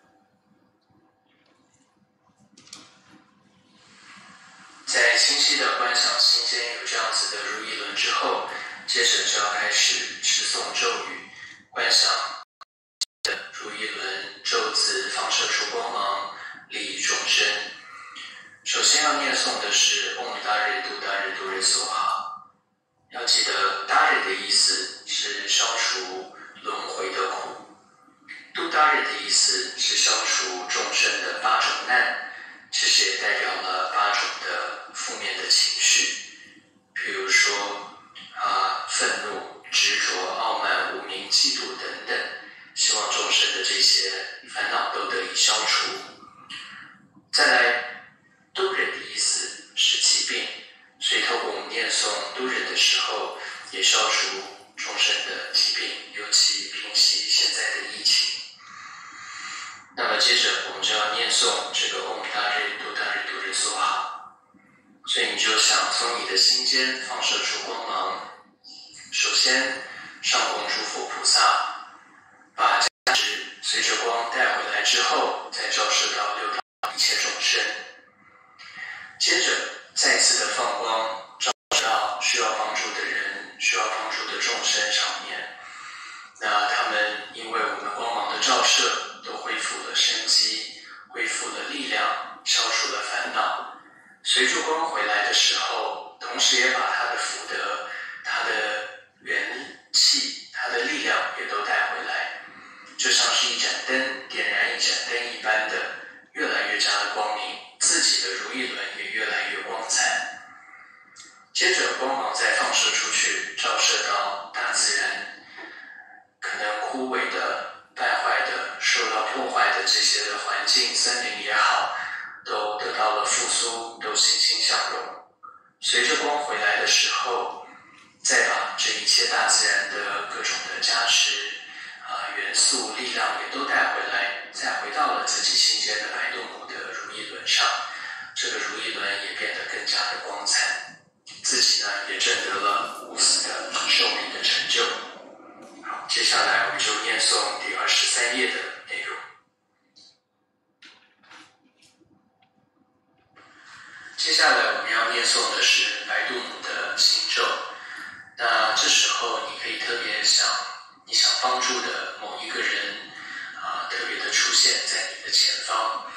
在清晰的观想心间有这样子的如意轮之后，接着就要开始持诵咒语，观想如意轮咒字放射出光芒，利益众生。首先要念诵的是 Om Dari Dudari Dure Soha。要记得 Dari 的意思是消除轮回的苦 ，Dudari 的意思是消除众生的8种难，其实也代表了8种的负面的情绪，比如说愤怒、执着、傲慢、无明、嫉妒等等。希望众生的这些烦恼都得以消除。再来，都忍的意思是疾病，所以透过我们念诵都忍的时候，也消除众生的疾病，尤其平息现在的疫情。那么接着我们就要念诵这个 Om Dari Dudari Dure Soha， 所以你就想从你的心间放射出光芒。首先上供诸佛菩萨，把价值随着光带回来之后，再照射到六道一切众生。接着再次的放光，照射到需要帮助的人、需要帮助的众生上面。那他们因为我们光芒的照射，都恢复了生机，恢复了力量，消除了烦恼。随着光回来的时候，同时也把他的福德、他的元气、他的力量也都带回来。就像是一盏灯点燃一盏灯一般的，越来越加的光明，自己的如意轮也越来越光彩。接着光芒再放射出去，照射到大自然，可能枯萎的、败坏的、受到破坏的这些的环境，森林也好，都得到了复苏，都欣欣向荣。随着光回来的时候，再把这一切大自然的各种的加持元素、力量也都带回来，再回到了自己心间的白度母的如意轮上，这个如意轮也变得更加的光彩，自己呢也证得了无死的寿命的成就。好，接下来我们就念诵第23页的内容。接下来我们要念诵的是白度母的心咒。那这时候你可以特别想你想帮助的某一个人特别的出现在你的前方，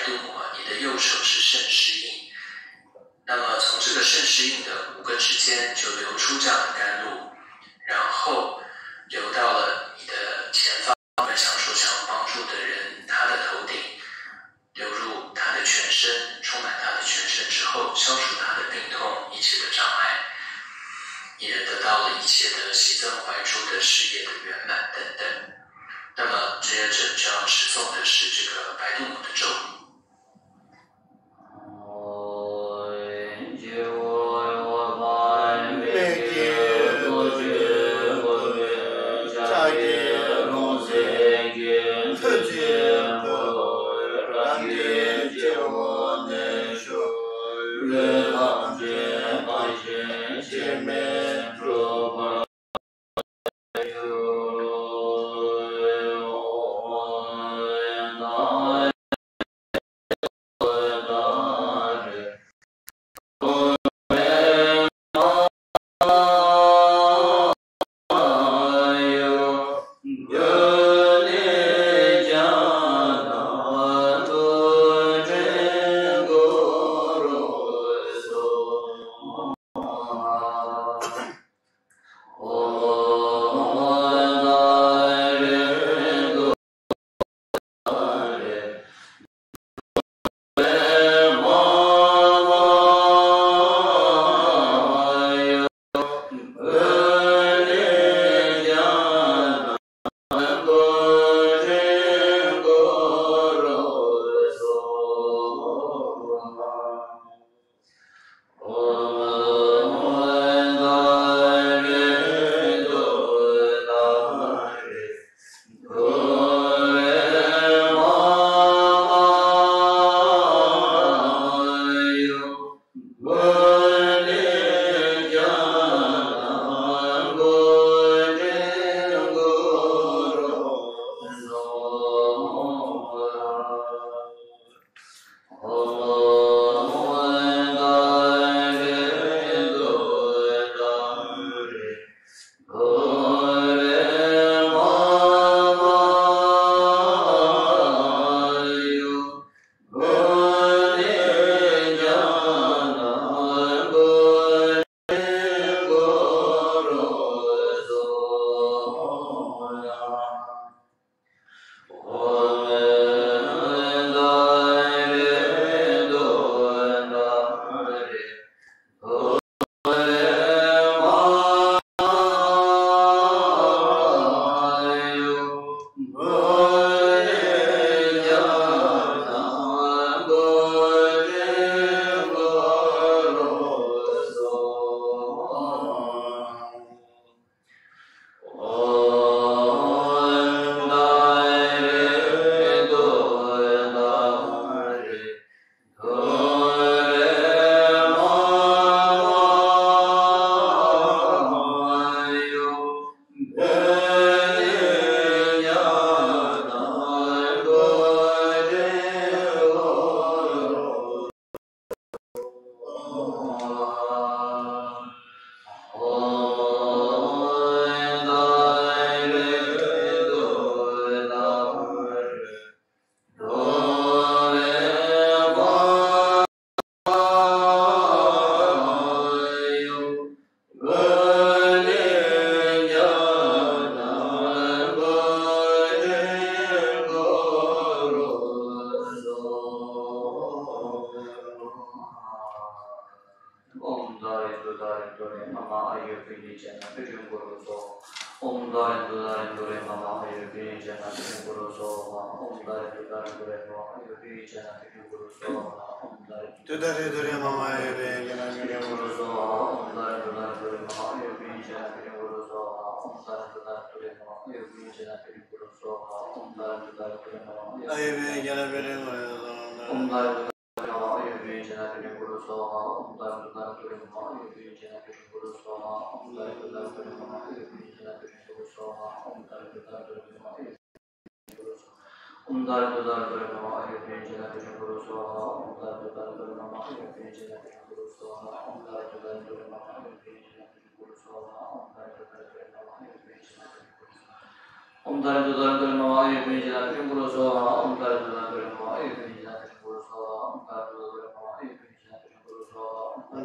度母啊，你的右手是圣师印，那么从这个圣师印的5根之间就流出这样的甘露，然后流到了你的前方，我们想说想帮助的人他的头顶，流入他的全身，充满他的全身之后，消除他的病痛，一切的障碍，也得到了一切的喜增怀诛的事业的圆满等等。那么职业者就要持诵的是这个白度母的咒语。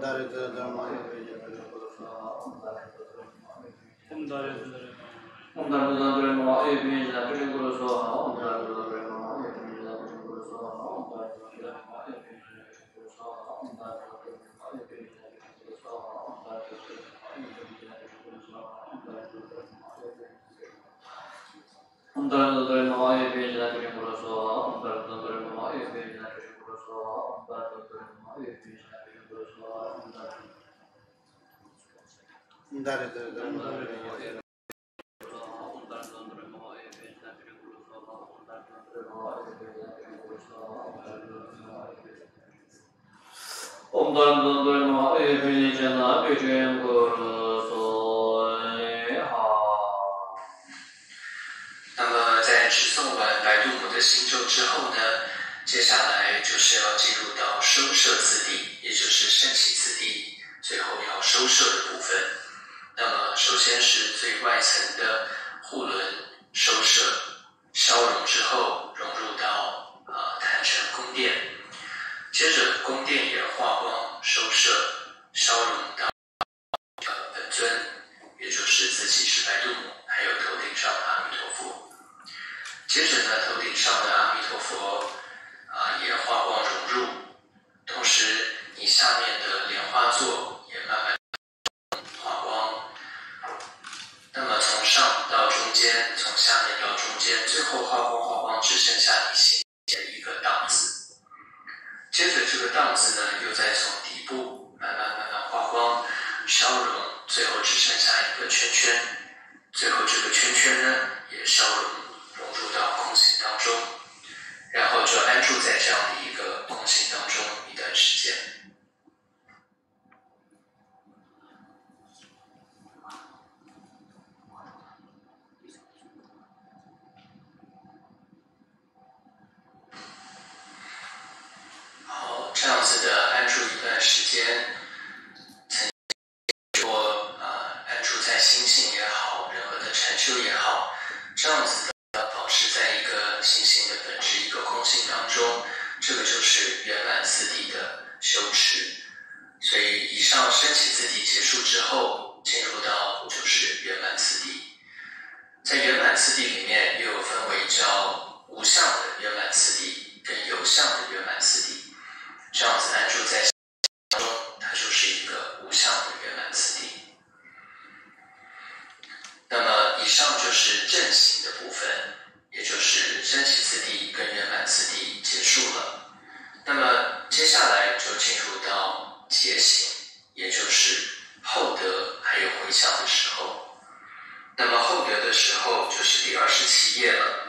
那么在持诵完白度母的心咒之后呢，接下来就是要进入到收摄次第，也就是升起次第，最后要收摄的部分。那么首先是最外层的护轮收摄消融之后，融入到坛城宫殿，接着宫殿也化光收摄消融到本尊，也就是自己是白度母，还有头顶上的阿弥陀佛。接着呢，头顶上的阿弥陀佛也化光融入，同时你下面的莲花座也慢慢化光。那么从上到中间，从下面到中间，最后化光只剩下你心里的一个荡子。接着这个荡子呢，又再从底部慢慢化光消融，最后只剩下一个圈圈。最后这个圈圈呢，也消融入到空性当中，然后就安住在这样的一个空性当中一段时间。好，这样子的安住一段时间，曾经说安住在心性也好，任何的禅修也好，这样子的保持在一个心性的本质，一个空性当中，这个就是圆满次第的修持。所以以上升起次第结束之后，进入到就是圆满次第。在圆满次第里面又有分为叫无相的圆满次第跟有相的圆满次第。这样子安住在心当中，它就是一个无相的圆满次第。那么以上就是正行的部分，也就是升起次第跟圆满次第结束了。那么接下来就进入到结行，也就是后得还有回向的时候。那么后得的时候就是第27页了。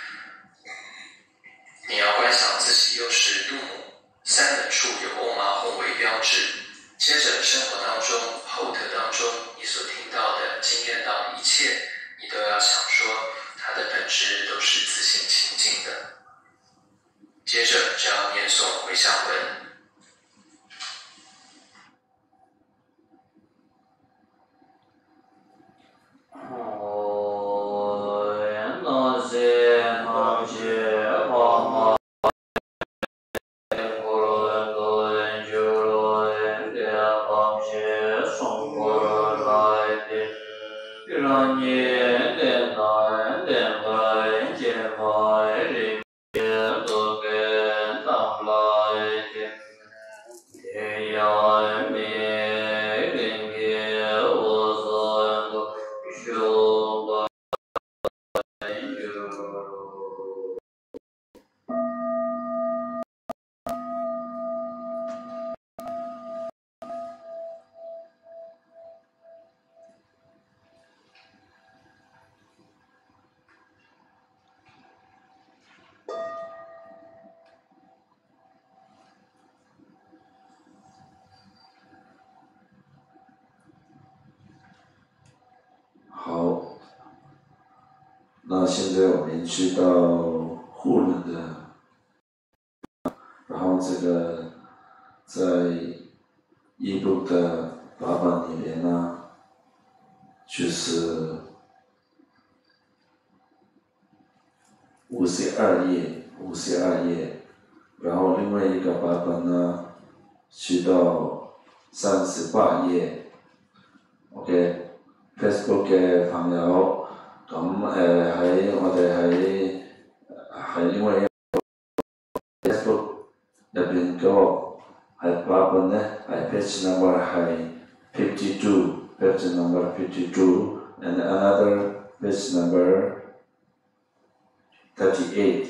你要观想自己又是度母，三等处有欧麻红为标志。接着生活当中后得当中你所听到的经验到的一切，你都要想说它的本质都是自性清净的。接着就要念诵回向文。 好，那现在我们去到护轮的，然后这个在一部的版本里面呢，就是52页，然后另外一个版本呢，去到 38頁。OK，Facebook 嘅朋友，咁喺我哋係因為 Facebook 入邊嗰個係版本咧，係 page number 係52，page number 52，and another page number 38。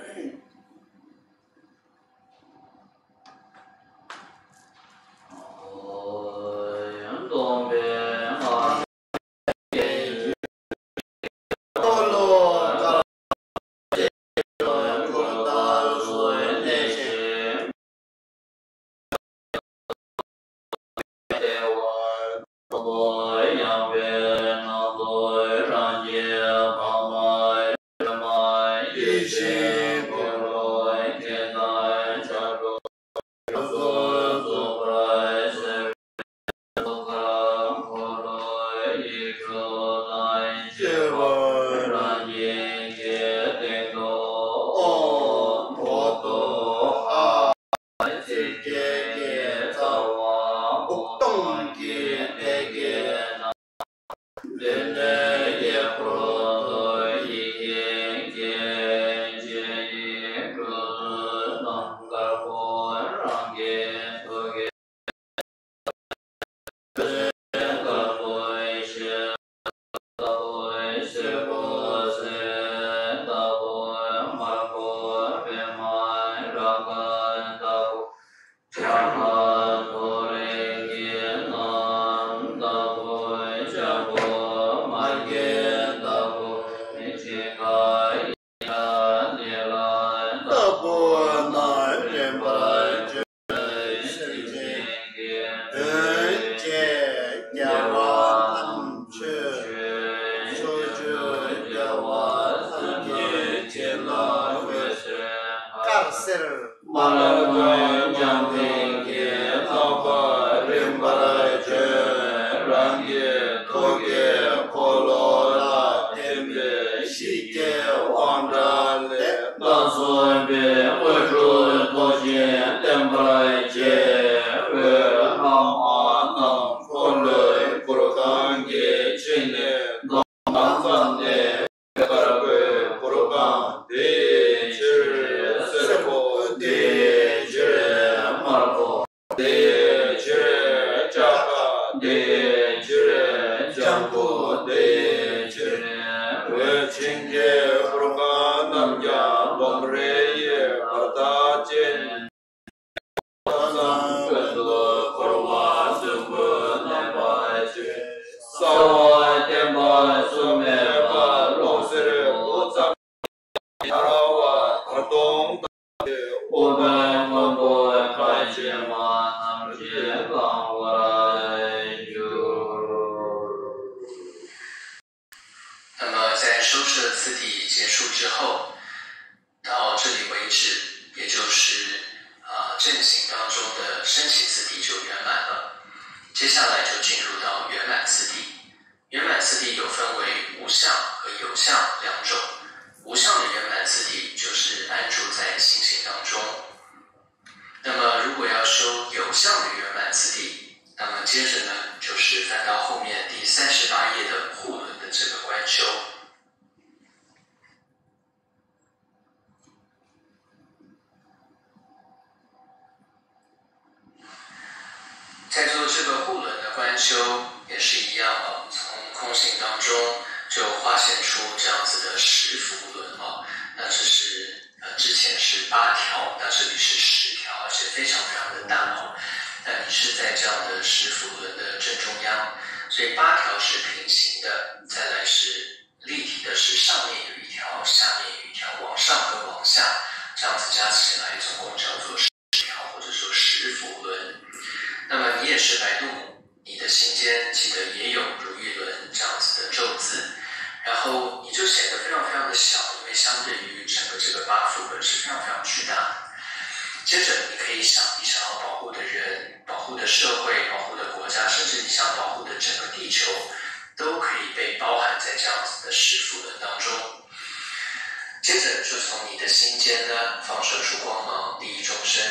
在做这个护轮的观修也是一样啊，从空性当中就化现出这样子的10福轮啊。那这是之前是8条，那这里是10条，而且非常非常的大啊。那你是在这样的10福轮的正中央，所以8条是平行的，再来是立体的，是上面有一条，下面有一条，往上和往下，这样子加起来总共叫做10条，或者说10福轮。那么你也是白度母，你的心间记得也有如意轮这样子的咒字，然后你就显得非常非常的小，因为相对于整个这个8福轮是非常非常巨大的。接着你可以想你想要保护的人、保护的社会、保护的国家，甚至你想保护的整个地球，都可以被包含在这样子的10福轮当中。接着就从你的心间呢放射出光芒，利益众生，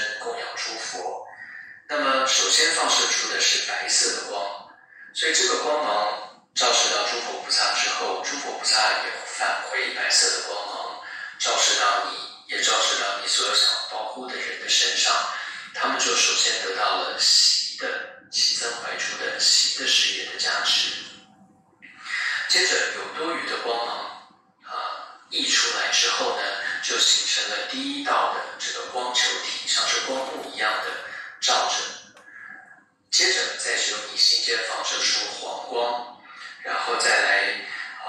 首先放射出的是白色的光，所以这个光芒照射到诸佛菩萨之后，诸佛菩萨也返回白色的光芒，照射到你，也照射到你所有想保护的人的身上，他们就首先得到了喜增怀诛的喜的事业的加持。接着有多余的光芒溢出来之后呢，就形成了第一道的这个光球体，像是光幕一样的照着。接着再是由你心间放射出黄光，然后再来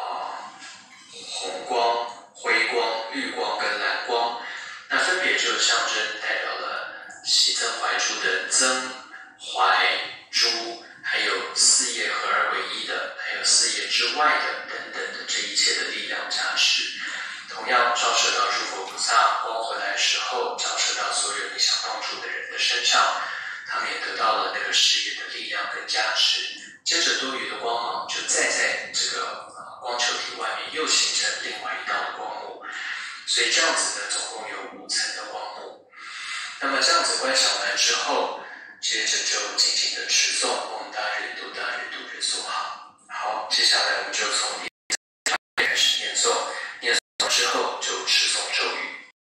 红光、灰光、绿光跟蓝光，那分别就象征代表了喜增怀诛的增、怀、诛，还有四业合而为一的，还有四业之外的等等的这一切的力量加持。同样照射到诸佛菩萨，光回来的时候照射到所有你想帮助的人的身上，他们也得到了那个事业的力量跟加持。接着多余的光芒就再在这个光球体外面又形成另外一道的光幕，所以这样子呢，总共有5层的光幕。那么这样子观想完之后，接着就静静的持诵嗡达日度达日度日梭哈。好，接下来我们就从第开始念诵，念诵之后就持诵咒语。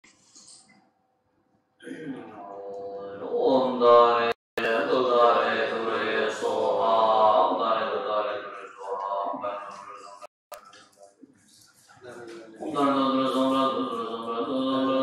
嗡达日度达日度日梭哈，嗡达日度达日度日梭哈，嗡达日度日梭哈，嗡达日度日梭哈。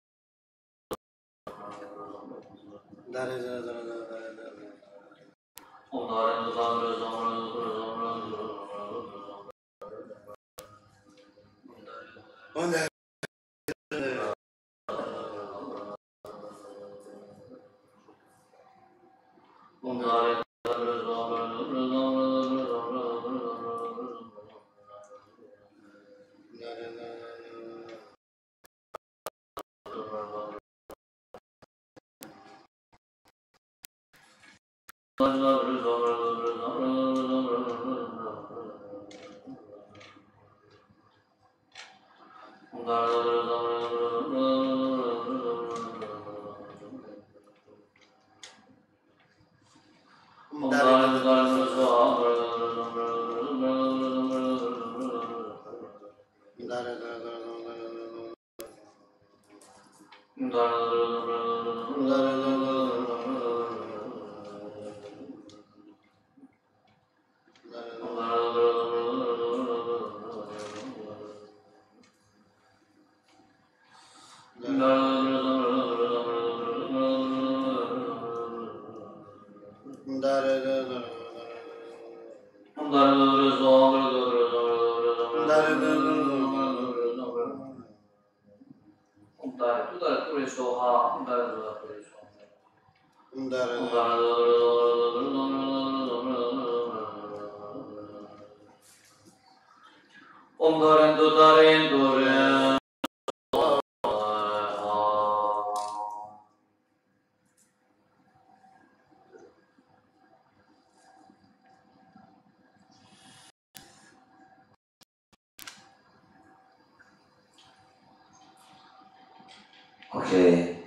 Okay,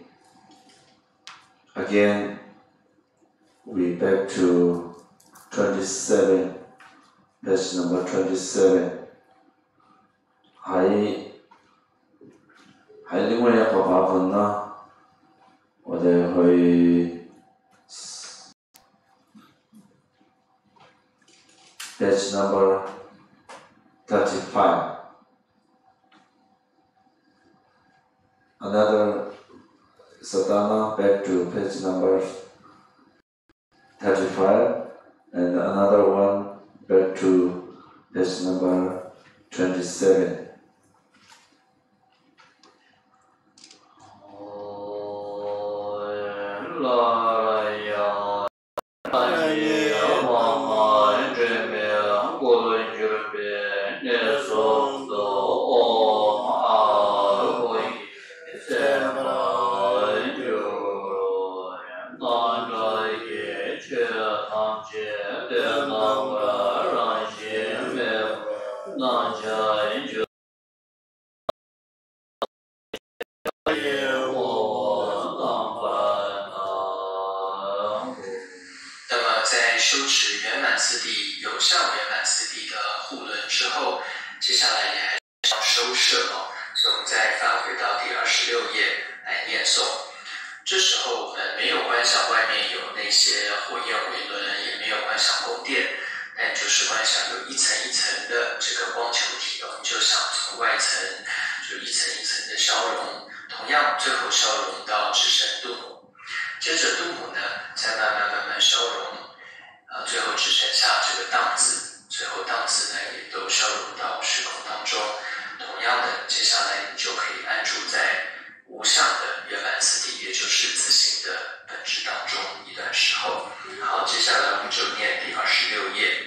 again we back to 27, page number 27. 喺另外一個版本啦，我哋去 page number 35. Another sadhana back to page number 35, and another one back to page number 27. 修持圆满次第、有效圆满次第的护轮之后，接下来也还是要收摄哦。所以我们再翻回到第26页来念诵。这时候我们没有观想外面有那些火焰回轮，也没有观想宫殿，但就是观想有一层一层的这个光球体哦，就想从外层就一层一层的消融，同样最后消融到至神度母，接着度母呢再慢慢消融，最后只剩下这个荡子，最后荡子呢也都消融到虚空当中。同样的，接下来你就可以安住在无相的圆满次第，也就是自性的本质当中一段时候。好，接下来我们就念第26页。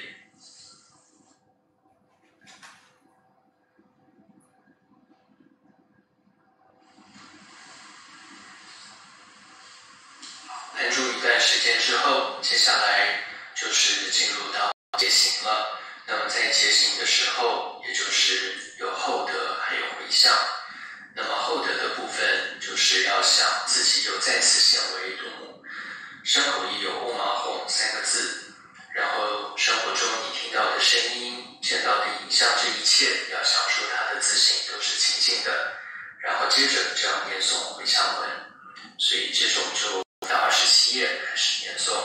安住一段时间之后，接下来就是进入到结行了。那么在结行的时候，也就是有后德还有回向。那么后德的部分就是要想自己又再次显为度母，身口意有嗡嘛吽3个字，然后生活中你听到的声音、见到的影像，这一切要想说它的自性都是清净的，然后接着就要念诵回向文。所以接着我们就到27页开始念诵。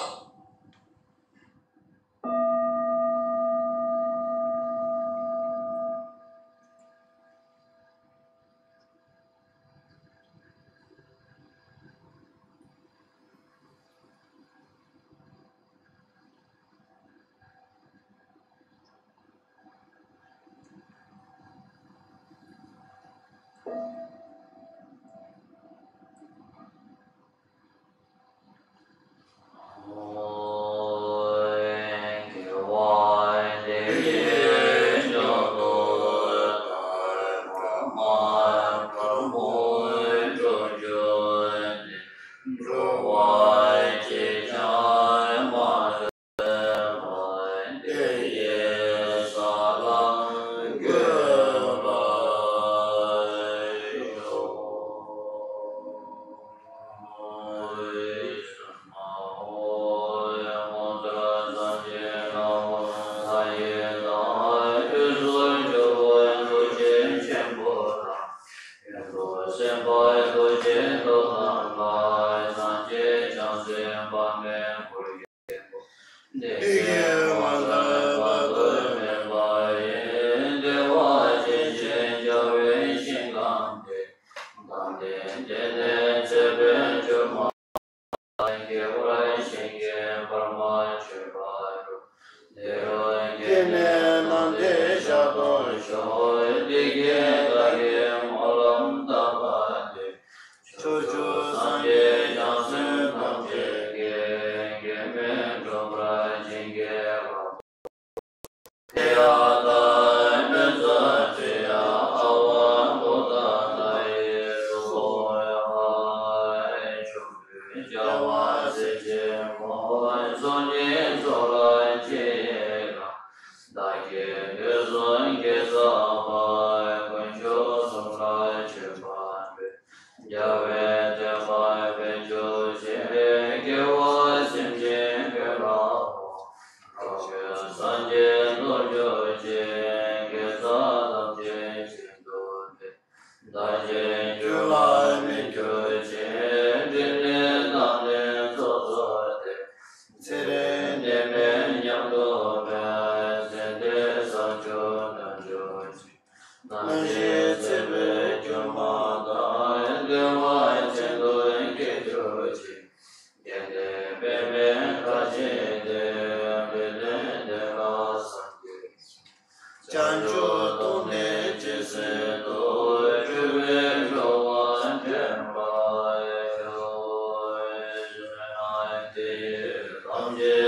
Amen.